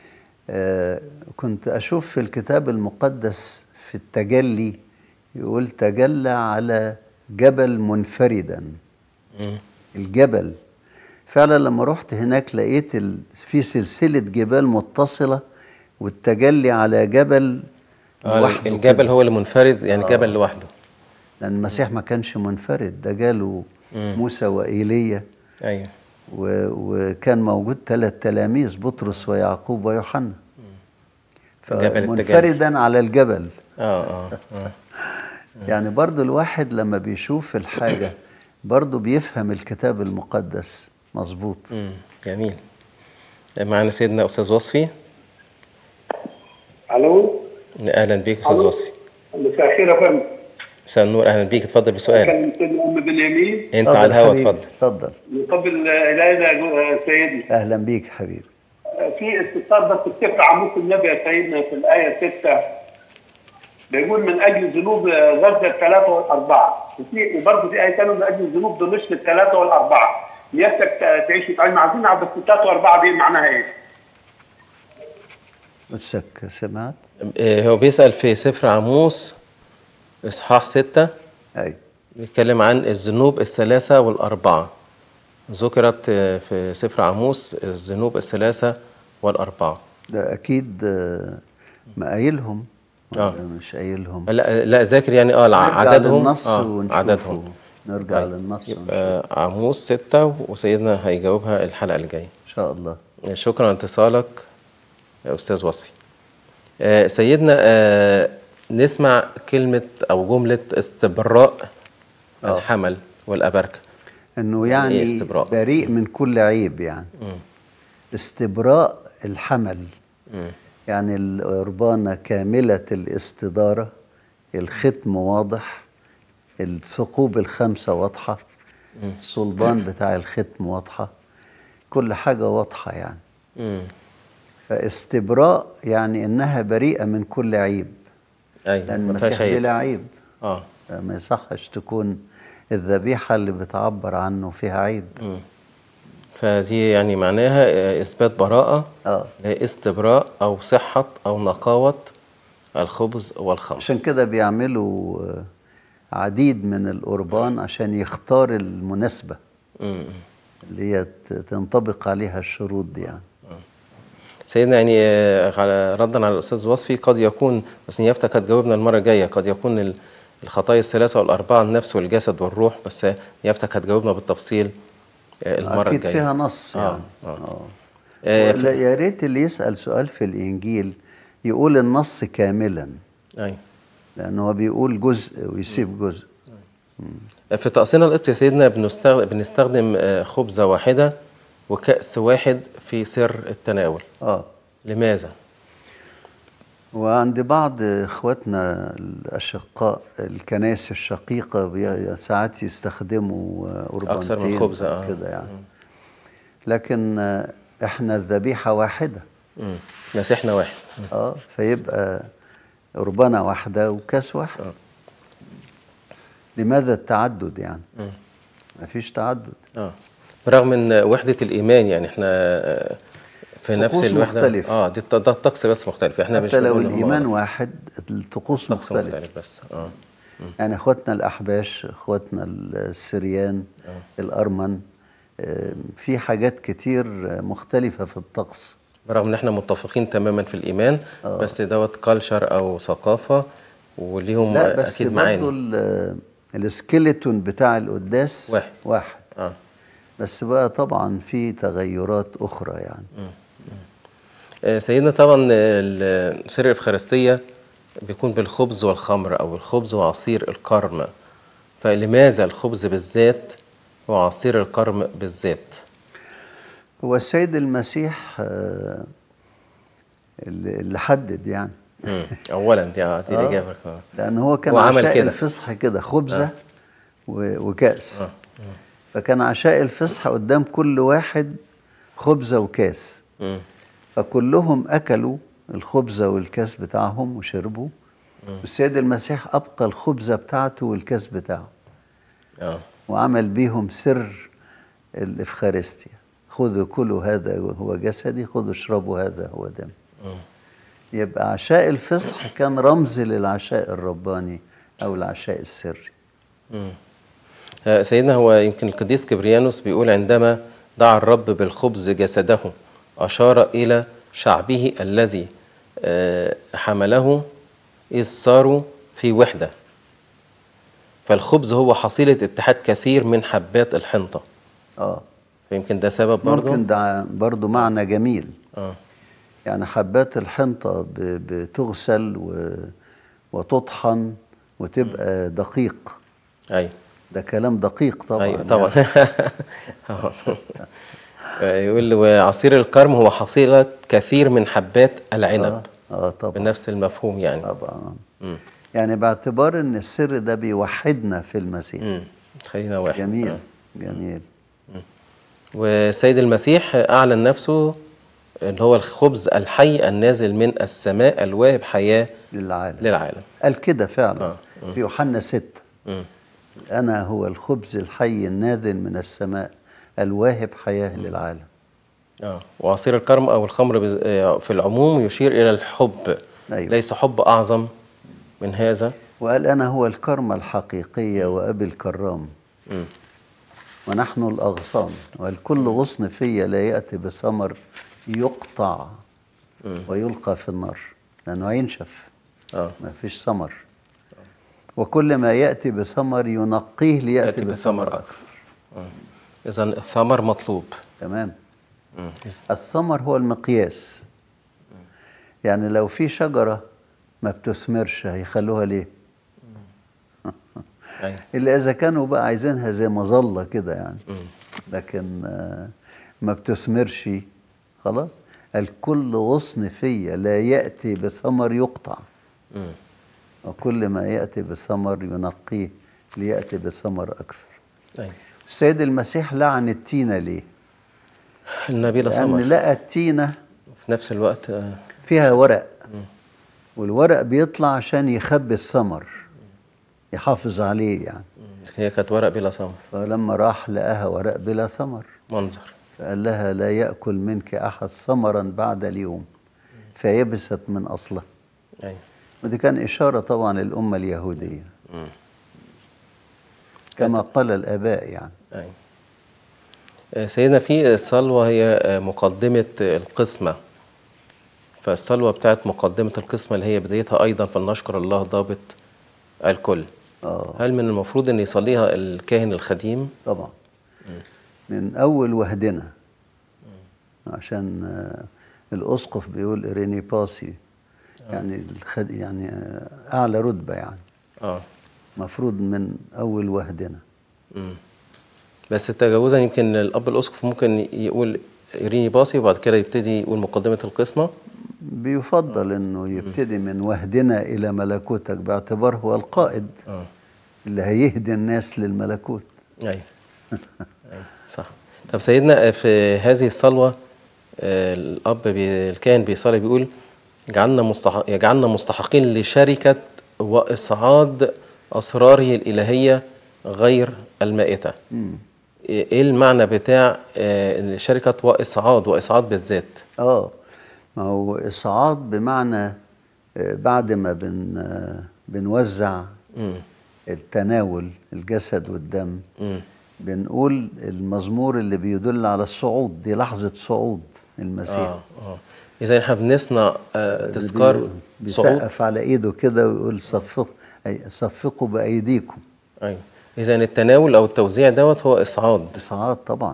كنت أشوف في الكتاب المقدس في التجلي يقول تجلى على جبل منفردا. الجبل فعلا لما رحت هناك لقيت في سلسلة جبال متصلة، والتجلي على جبل لوحده. الجبل هو اللي منفرد، يعني جبل لوحده، لأن المسيح ما كانش منفرد، ده جاله موسى وإيليا. أيوة. وكان موجود 3 تلاميذ، بطرس ويعقوب ويوحنا، منفردا على الجبل. يعني برضو الواحد لما بيشوف الحاجة برضو بيفهم الكتاب المقدس مظبوط. جميل. معنا سيدنا أستاذ وصفي. ألو. أهلا بيك أستاذ وصفي. مساء الخير يا فندم. مساء النور، أهلا بيك، اتفضل بسؤالك. كان سيدنا أم بنيامين. أنت على الهواء، اتفضل. اتفضل. نقبل إلينا سيدنا. أهلا بيك حبيبي. في استفسار بس في سفر عموس النبي يا سيدنا في الآية 6 بيقول من اجل ذنوب غزه الثلاثه والاربعه، وبرضه في ايه ثانيه من اجل ذنوب دمشق الثلاثه والاربعه. نيتك تعيش تعيش عايزين نعرف الثلاثه والاربعه دي معناها ايه؟ سمعت؟ هو بيسأل في سفر عموس إصحاح 6. أي. بيتكلم عن الذنوب الثلاثة والأربعة. ذكرت في سفر عموس الذنوب الثلاثة والأربعة. ده أكيد ما قايلهم ولا مش قايلهم؟ لا ذاكر يعني عددهم. للنص ونشوفه. عددهم. نرجع للنص ونشوفه. عموس 6 وسيدنا هيجاوبها الحلقة الجاية إن شاء الله. شكرا على اتصالك يا أستاذ وصفي. سيدنا نسمع كلمة أو جملة استبراء الحمل والأبركة. إنه يعني بريء من كل عيب يعني. استبراء الحمل. يعني القربانة كاملة الاستدارة، الختم واضح، الثقوب الخمسة واضحة، الصلبان بتاع الختم واضحة، كل حاجة واضحة يعني. فاستبراء يعني إنها بريئة من كل عيب. أيوة. لأن المسيح بلا عيب. ما يصحش تكون الذبيحة اللي بتعبر عنه فيها عيب. فدي يعني معناها إثبات براءة لاستبراء أو صحة أو نقاوة الخبز والخمر. عشان كده بيعملوا عديد من القربان عشان يختار المناسبة اللي هي تنطبق عليها الشروط دي يعني. سيدنا يعني ردا على الأستاذ وصفي، قد يكون بس نيافتك هتجاوبنا المرة الجاية، قد يكون الخطايا الثلاثة والأربعة النفس والجسد والروح، بس نيافتك هتجاوبنا بالتفصيل المرة أكيد الجاية. فيها نص يعني. يا ريت اللي يسأل سؤال في الإنجيل يقول النص كاملا. أيوة. لأنه هو بيقول جزء ويسيب جزء. في طقسنا القبطي سيدنا بنستخدم خبزة واحدة وكأس واحد في سر التناول. لماذا؟ وعند بعض إخواتنا الأشقاء الكنائس الشقيقة ساعات يستخدموا قربانتين أكثر من خبزة كده يعني. لكن إحنا الذبيحة واحدة. مسيحنا واحد. فيبقى قربانة واحدة وكاس واحد. لماذا التعدد يعني؟ مفيش تعدد. برغم ان وحدة الإيمان يعني احنا في نفس الوحدة مختلف. ده الطقس بس مختلف. احنا حتى لو الإيمان واحد الطقوس مختلف بس. يعني اخواتنا الأحباش، اخواتنا السريان، الأرمن، في حاجات كتير مختلفة في الطقس برغم ان احنا متفقين تماما في الإيمان. بس دوت كالشر أو ثقافة وليهم أكيد معاني. لا بس برضه السكيلتون بتاع القداس واحد. بس بقى طبعا في تغيرات أخرى يعني. سيدنا طبعا سر الإفخارستية بيكون بالخبز والخمر أو الخبز وعصير الكرم. فلماذا الخبز بالذات وعصير الكرم بالذات؟ هو السيد المسيح اللي حدد يعني. أولا دي الإجابة. لأن هو كان عشاء الفصح كده خبزة وكأس. فكان عشاء الفصح قدام كل واحد خبزة وكاس. فكلهم أكلوا الخبزة والكاس بتاعهم وشربوا. والسيد المسيح أبقى الخبزة بتاعته والكاس بتاعه. وعمل بيهم سر الإفخارستيا. خذوا كلوا هذا هو جسدي، خذوا اشربوا هذا هو دم. يبقى عشاء الفصح كان رمز للعشاء الرباني أو العشاء السري. سيدنا هو يمكن القديس كبريانوس بيقول عندما دعا الرب بالخبز جسده أشار إلى شعبه الذي حمله إذ صاروا في وحدة. فالخبز هو حصيلة اتحاد كثير من حبات الحنطة. فيمكن ده سبب برضو. ممكن ده برضو معنى جميل. يعني حبات الحنطة بتغسل وتطحن وتبقى دقيق. أيوة. ده كلام دقيق طبعا. أيوة طبعا. يقول وعصير الكرم هو حصيلة كثير من حبات العنب. طبعا. بنفس المفهوم يعني. طبعا. يعني باعتبار ان السر ده بيوحدنا في المسيح. خلينا واحد. جميل. جميل. والسيد المسيح أعلن نفسه اللي هو الخبز الحي النازل من السماء الواهب حياة للعالم. قال كده فعلا في يوحنا 6. مم. أنا هو الخبز الحي النازل من السماء الواهب حياة للعالم. وعصير الكرم أو الخمر في العموم يشير إلى الحب. أيوة. ليس حب أعظم من هذا. وقال أنا هو الكرمة الحقيقية وأبي الكرام. ونحن الأغصان، والكل غصن في لا يأتي بثمر يقطع ويلقى في النار، لأنه هينشف ما فيش ثمر. وكل ما يأتي بثمر ينقيه ليأتي بثمر أكثر. إذن الثمر مطلوب. تمام. الثمر هو المقياس. يعني لو في شجرة ما بتثمرش هيخلوها ليه؟ إلا إذا كانوا بقى عايزينها زي مظلة كده يعني. لكن ما بتثمرش خلاص. الكل غصن في لا يأتي بثمر يقطع. وكل ما يأتي بثمر ينقيه ليأتي بثمر أكثر. السيد المسيح لعن التينة ليه؟ النبيلة ثمر. لأن لقى التينة في نفس الوقت فيها ورق. والورق بيطلع عشان يخبي الثمر، يحافظ عليه يعني. هي كانت ورق بلا ثمر. فلما راح لقاها ورق بلا ثمر منظر. فقال لها لا يأكل منك أحد ثمرا بعد اليوم، فيبست من أصله. ودي كان إشارة طبعا للأمة اليهودية كما قال الآباء يعني. سيدنا في الصلوة هي مقدمة القسمة، فالصلوة بتاعت مقدمة القسمة اللي هي بدايتها أيضا فلنشكر الله ضابط الكل. هل من المفروض أن يصليها الكاهن الخديم؟ طبعا من أول وهدنا، عشان الأسقف بيقول إريني باسي يعني يعني أعلى رتبة يعني. مفروض من أول وهدنا. بس تجاوزا يمكن الأب الأسقف ممكن يقول إريني باسي وبعد كده يبتدي يقول مقدمة القسمة. بيفضل إنه يبتدي من وهدنا إلى ملكوتك، باعتبار هو القائد اللي هيهدي الناس للملكوت. أيوة. صح. طب سيدنا في هذه الصلوة الأب الكاهن بيصلي بيقول يجعلنا مستحقين لشركة وإصعاد أسراره الإلهية غير المائتة. إيه المعنى بتاع شركة وإصعاد بالذات؟ ما هو إصعاد بمعنى بعد ما بنوزع التناول الجسد والدم بنقول المزمور اللي بيدل على الصعود، دي لحظة صعود المسيح. إذا احنا بنصنع تذكار بيسقف على ايده كده ويقول صفقوا بأيديكم. أيوة. إذا التناول أو التوزيع دوت هو إصعاد. إصعاد طبعا.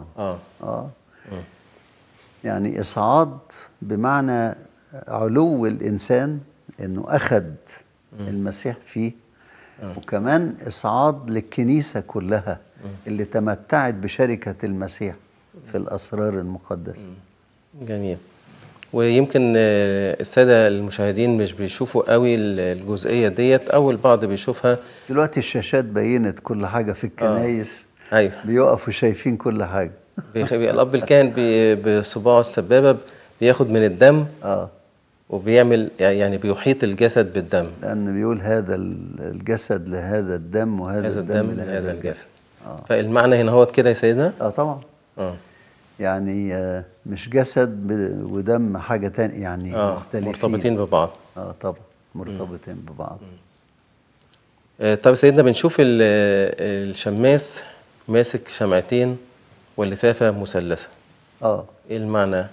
يعني إصعاد بمعنى علو الإنسان، إنه أخذ المسيح فيه. وكمان إصعاد للكنيسة كلها اللي تمتعت بشركة المسيح في الأسرار المقدسة. جميل. ويمكن السادة المشاهدين مش بيشوفوا قوي الجزئية ديت، أو البعض بيشوفها. دلوقتي الشاشات بينت كل حاجة في الكنايس. أيوة. بيقفوا شايفين كل حاجة. الأب الكاهن بصباعه السبابة بياخد من الدم وبيعمل يعني بيحيط الجسد بالدم، لأن بيقول هذا الجسد لهذا الدم وهذا الدم لهذا الجسد. فالمعنى هنا هو كده يا سيدنا؟ طبعا. يعني مش جسد ودم حاجة تانية يعني مختلفين، مرتبطين ببعض. طبعا مرتبطين ببعض. طب سيدنا بنشوف الشماس ماسك شمعتين واللفافة مثلثة. ايه المعنى؟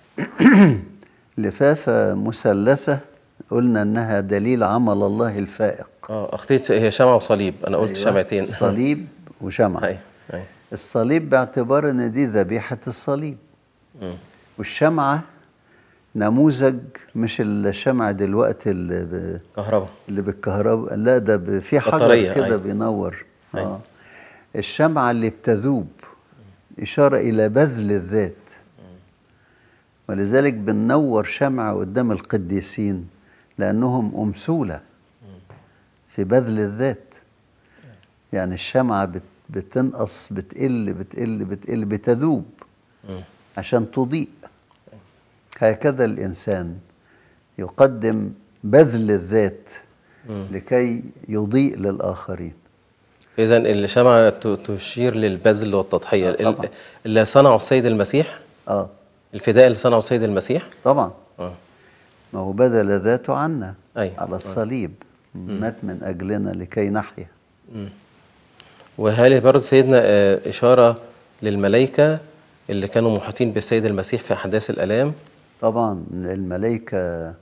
لفافة مثلثة قلنا انها دليل عمل الله الفائق. اختيت هي شمعة وصليب، انا قلت شمعتين. صليب وشمعة. الصليب باعتبار ان دي ذبيحة الصليب. والشمعة نموذج، مش الشمع دلوقتي اللي بالكهرباء، لا ده في حجر كده بينور. الشمعة اللي بتذوب إشارة إلى بذل الذات. ولذلك بننور شمعة قدام القديسين لأنهم أمثولة في بذل الذات. يعني الشمعة بتنقص، بتقل بتقل بتقل، بتذوب عشان تضيء. هكذا الإنسان يقدم بذل الذات لكي يضيء للآخرين. إذا الشمعة تشير للبذل والتضحية طبعا. اللي صنعه السيد المسيح، الفداء اللي صنعه السيد المسيح. طبعا. ما هو بذل ذاته عنا أيوة. على الصليب، مات من أجلنا لكي نحيا. وهل برضه سيدنا إشارة للملائكة اللي كانوا محيطين بالسيد المسيح في أحداث الآلام؟ طبعا الملائكة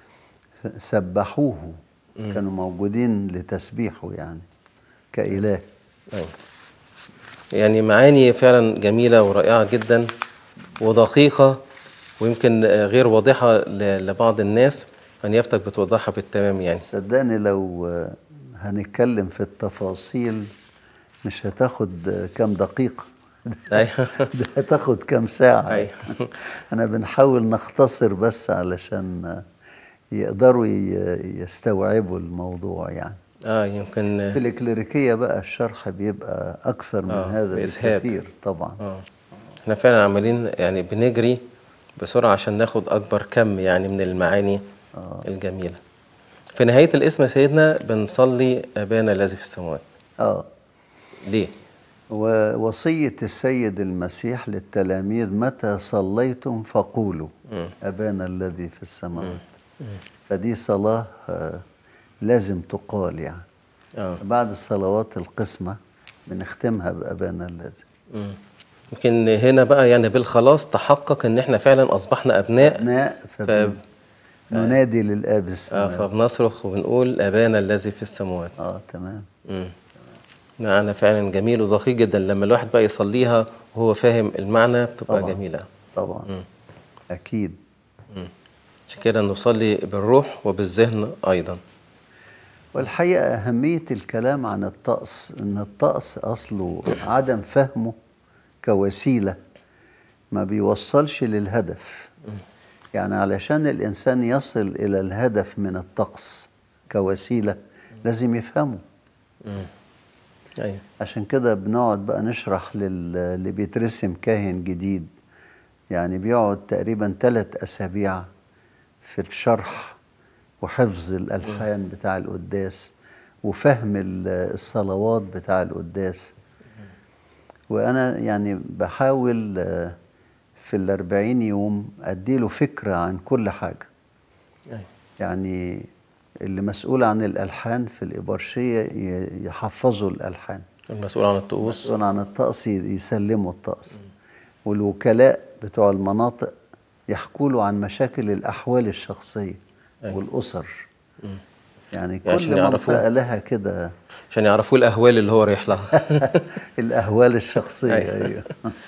سبحوه، كانوا موجودين لتسبيحه يعني كإله. أيوة. يعني معاني فعلا جميلة ورائعة جدا ودقيقة، ويمكن غير واضحة لبعض الناس، فنيافتك بتوضحها بالتمام يعني. صدقني لو هنتكلم في التفاصيل مش هتاخد كام دقيقة، ده هتاخد كام ساعة. أنا بنحاول نختصر بس علشان يقدروا يستوعبوا الموضوع يعني. يمكن في الإكليريكية بقى الشرح بيبقى أكثر من هذا بكثير طبعا. احنا فعلا عمالين يعني بنجري بسرعة عشان ناخد أكبر كم يعني من المعاني الجميلة. في نهاية الاسم يا سيدنا بنصلي أبانا الذي في السماوات. ليه؟ ووصية السيد المسيح للتلاميذ متى صليتم فقولوا أبانا الذي في السماوات. فدي صلاة لازم تقال يعني. بعد الصلوات القسمة بنختمها بأبانا الذي. يمكن هنا بقى يعني بالخلاص تحقق ان احنا فعلا اصبحنا ابناء ننادي للآب السماوي. فبنصرخ وبنقول أبانا الذي في السماوات. تمام. معنى فعلا جميل ودقيق جدا، لما الواحد بقى يصليها وهو فاهم المعنى بتبقى طبعا. جميلة طبعا. أكيد. عشان كده نصلي بالروح وبالذهن أيضا. والحقيقة أهمية الكلام عن الطقس إن الطقس أصله عدم فهمه كوسيلة ما بيوصلش للهدف. يعني علشان الإنسان يصل إلى الهدف من الطقس كوسيلة لازم يفهمه. أيوة. عشان كده بنقعد بقى نشرح للي بيترسم كاهن جديد، يعني بيقعد تقريبا 3 أسابيع في الشرح وحفظ الألحان بتاع القداس وفهم الصلوات بتاع القداس. وأنا يعني بحاول في 40 يوم أديله فكرة عن كل حاجة. يعني اللي مسؤول عن الألحان في الإبرشية يحفظوا الألحان، المسؤول عن الطقوس، المسؤول عن الطقس يسلموا الطقس، والوكلاء بتوع المناطق يحكوا له عن مشاكل الأحوال الشخصية والأسر. يعني كل منطقة لها كده عشان يعرفوا الأهوال اللي هو رايح لها. الأهوال الشخصية. أيوة.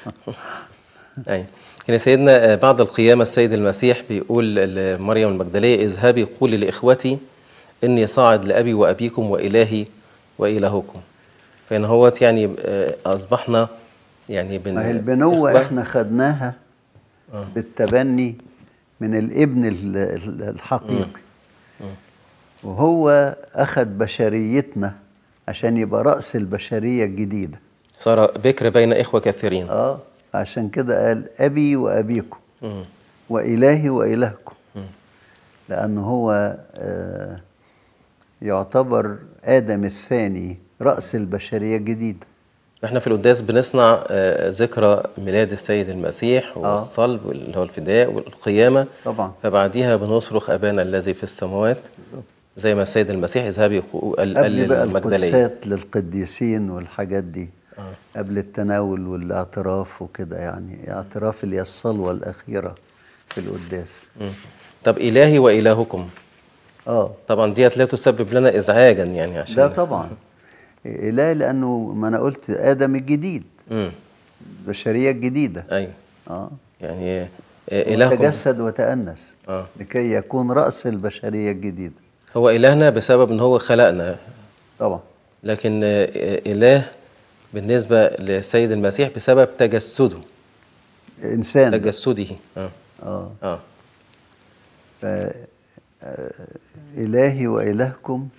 أيوة. يعني سيدنا بعد القيامة السيد المسيح بيقول لمريم المجدلية اذهبي قولي لإخوتي إني صاعد لأبي وأبيكم وإلهي وإلهكم. فإن هو يعني أصبحنا يعني ما هي البنوة إحنا خدناها بالتبني من الابن الحقيقي. وهو أخذ بشريتنا عشان يبقى رأس البشرية الجديدة، صار بكر بين إخوة كثيرين. عشان كده قال أبي وأبيكم وإلهي وإلهكم، لأنه هو يعتبر آدم الثاني رأس البشرية الجديدة. احنا في القداس بنصنع ذكرى ميلاد السيد المسيح والصلب اللي هو الفداء والقيامة طبعا. فبعديها بنصرخ أبانا الذي في السماوات زي ما السيد المسيح اذهبي قبل بقى القدسات للقديسين والحاجات دي. قبل التناول والاعتراف وكده، يعني اعتراف اللي هي الصلوة الأخيرة في القداس. طب إلهي وإلهكم طبعا ديت لا تسبب لنا إزعاجا يعني عشان لا طبعا. إله لأنه ما أنا قلت آدم الجديد، البشرية الجديدة. أيوة. يعني إلهكم تجسد وتأنس لكي يكون رأس البشرية الجديدة. هو إلهنا بسبب إن هو خلقنا طبعا، لكن إله بالنسبة للسيد المسيح بسبب تجسده، إنسان تجسده. إلهي وإلهكم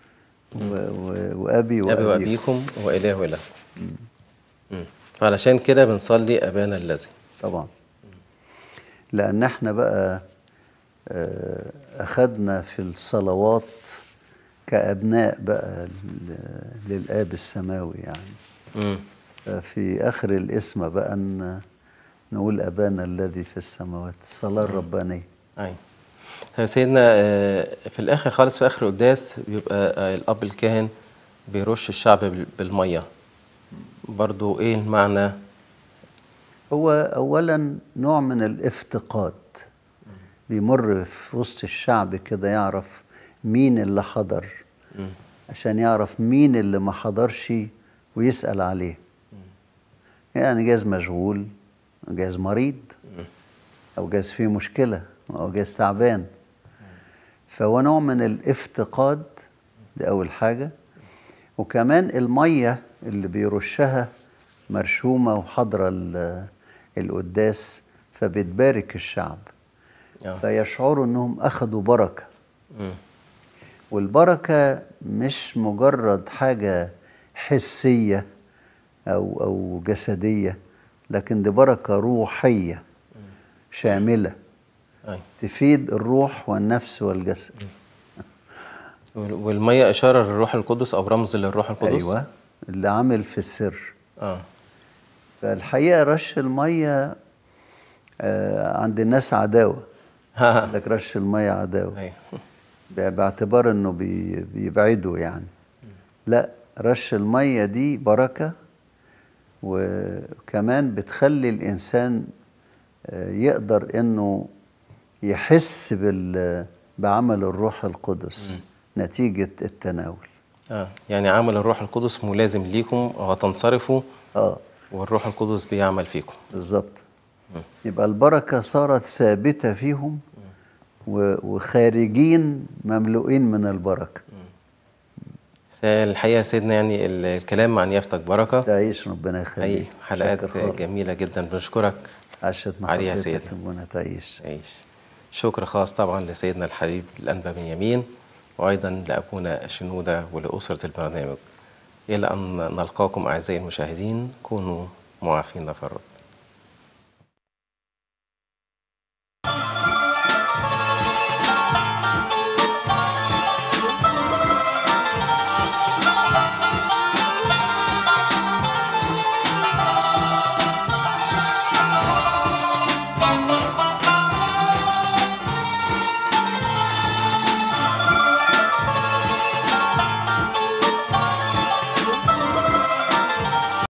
وأبي وأبيكم وإله وإلهكم. فعلشان كده بنصلي أبانا الذي. طبعا، لأن احنا بقى أخذنا في الصلوات كأبناء بقى للآب السماوي يعني. في آخر الاسم بقى نقول أبانا الذي في السماوات، الصلاة الربانية. أيوة. طيب سيدنا، في الآخر خالص، في آخر القداس بيبقى الأب الكاهن بيرش الشعب بالمية، برضو إيه المعنى؟ هو أولا نوع من الافتقاد، بيمر في وسط الشعب كده يعرف مين اللي حضر، عشان يعرف مين اللي ما حضرش ويسأل عليه. يعني جايز مشغول، جايز مريض، أو جايز فيه مشكلة، أو جايز تعبان. فهو نوع من الافتقاد، دي أول حاجة. وكمان المية اللي بيرشها مرشومة وحضرة القداس، فبتبارك الشعب، فيشعروا أنهم أخذوا بركة. والبركة مش مجرد حاجة حسية أو جسدية، لكن دي بركة روحية شاملة تفيد الروح والنفس والجسد. والمية إشارة للروح القدس أو رمز للروح القدس. أيوة، اللي عامل في السر. فالحقيقة رش المية عند الناس عداوة. لك رش المية عداوة، باعتبار انه بيبعدوا يعني. لا، رش المية دي بركة، وكمان بتخلي الإنسان يقدر انه يحس بعمل الروح القدس نتيجة التناول. يعني عمل الروح القدس ملازم ليكم وتنصرفوا، والروح القدس بيعمل فيكم. بالظبط. يبقى البركة صارت ثابتة فيهم، وخارجين مملوئين من البركة. الحقيقة سيدنا يعني الكلام عن يفتك بركة. تعيش، ربنا يخليك. حلقات جميلة جدا، بنشكرك عليها سيدنا. تعيش. شكر خاص طبعا لسيدنا الحبيب الأنبا بنيامين، وأيضا لأبونا شنودة ولأسرة البرنامج. إلى أن نلقاكم أعزائي المشاهدين، كونوا معافين في الرب.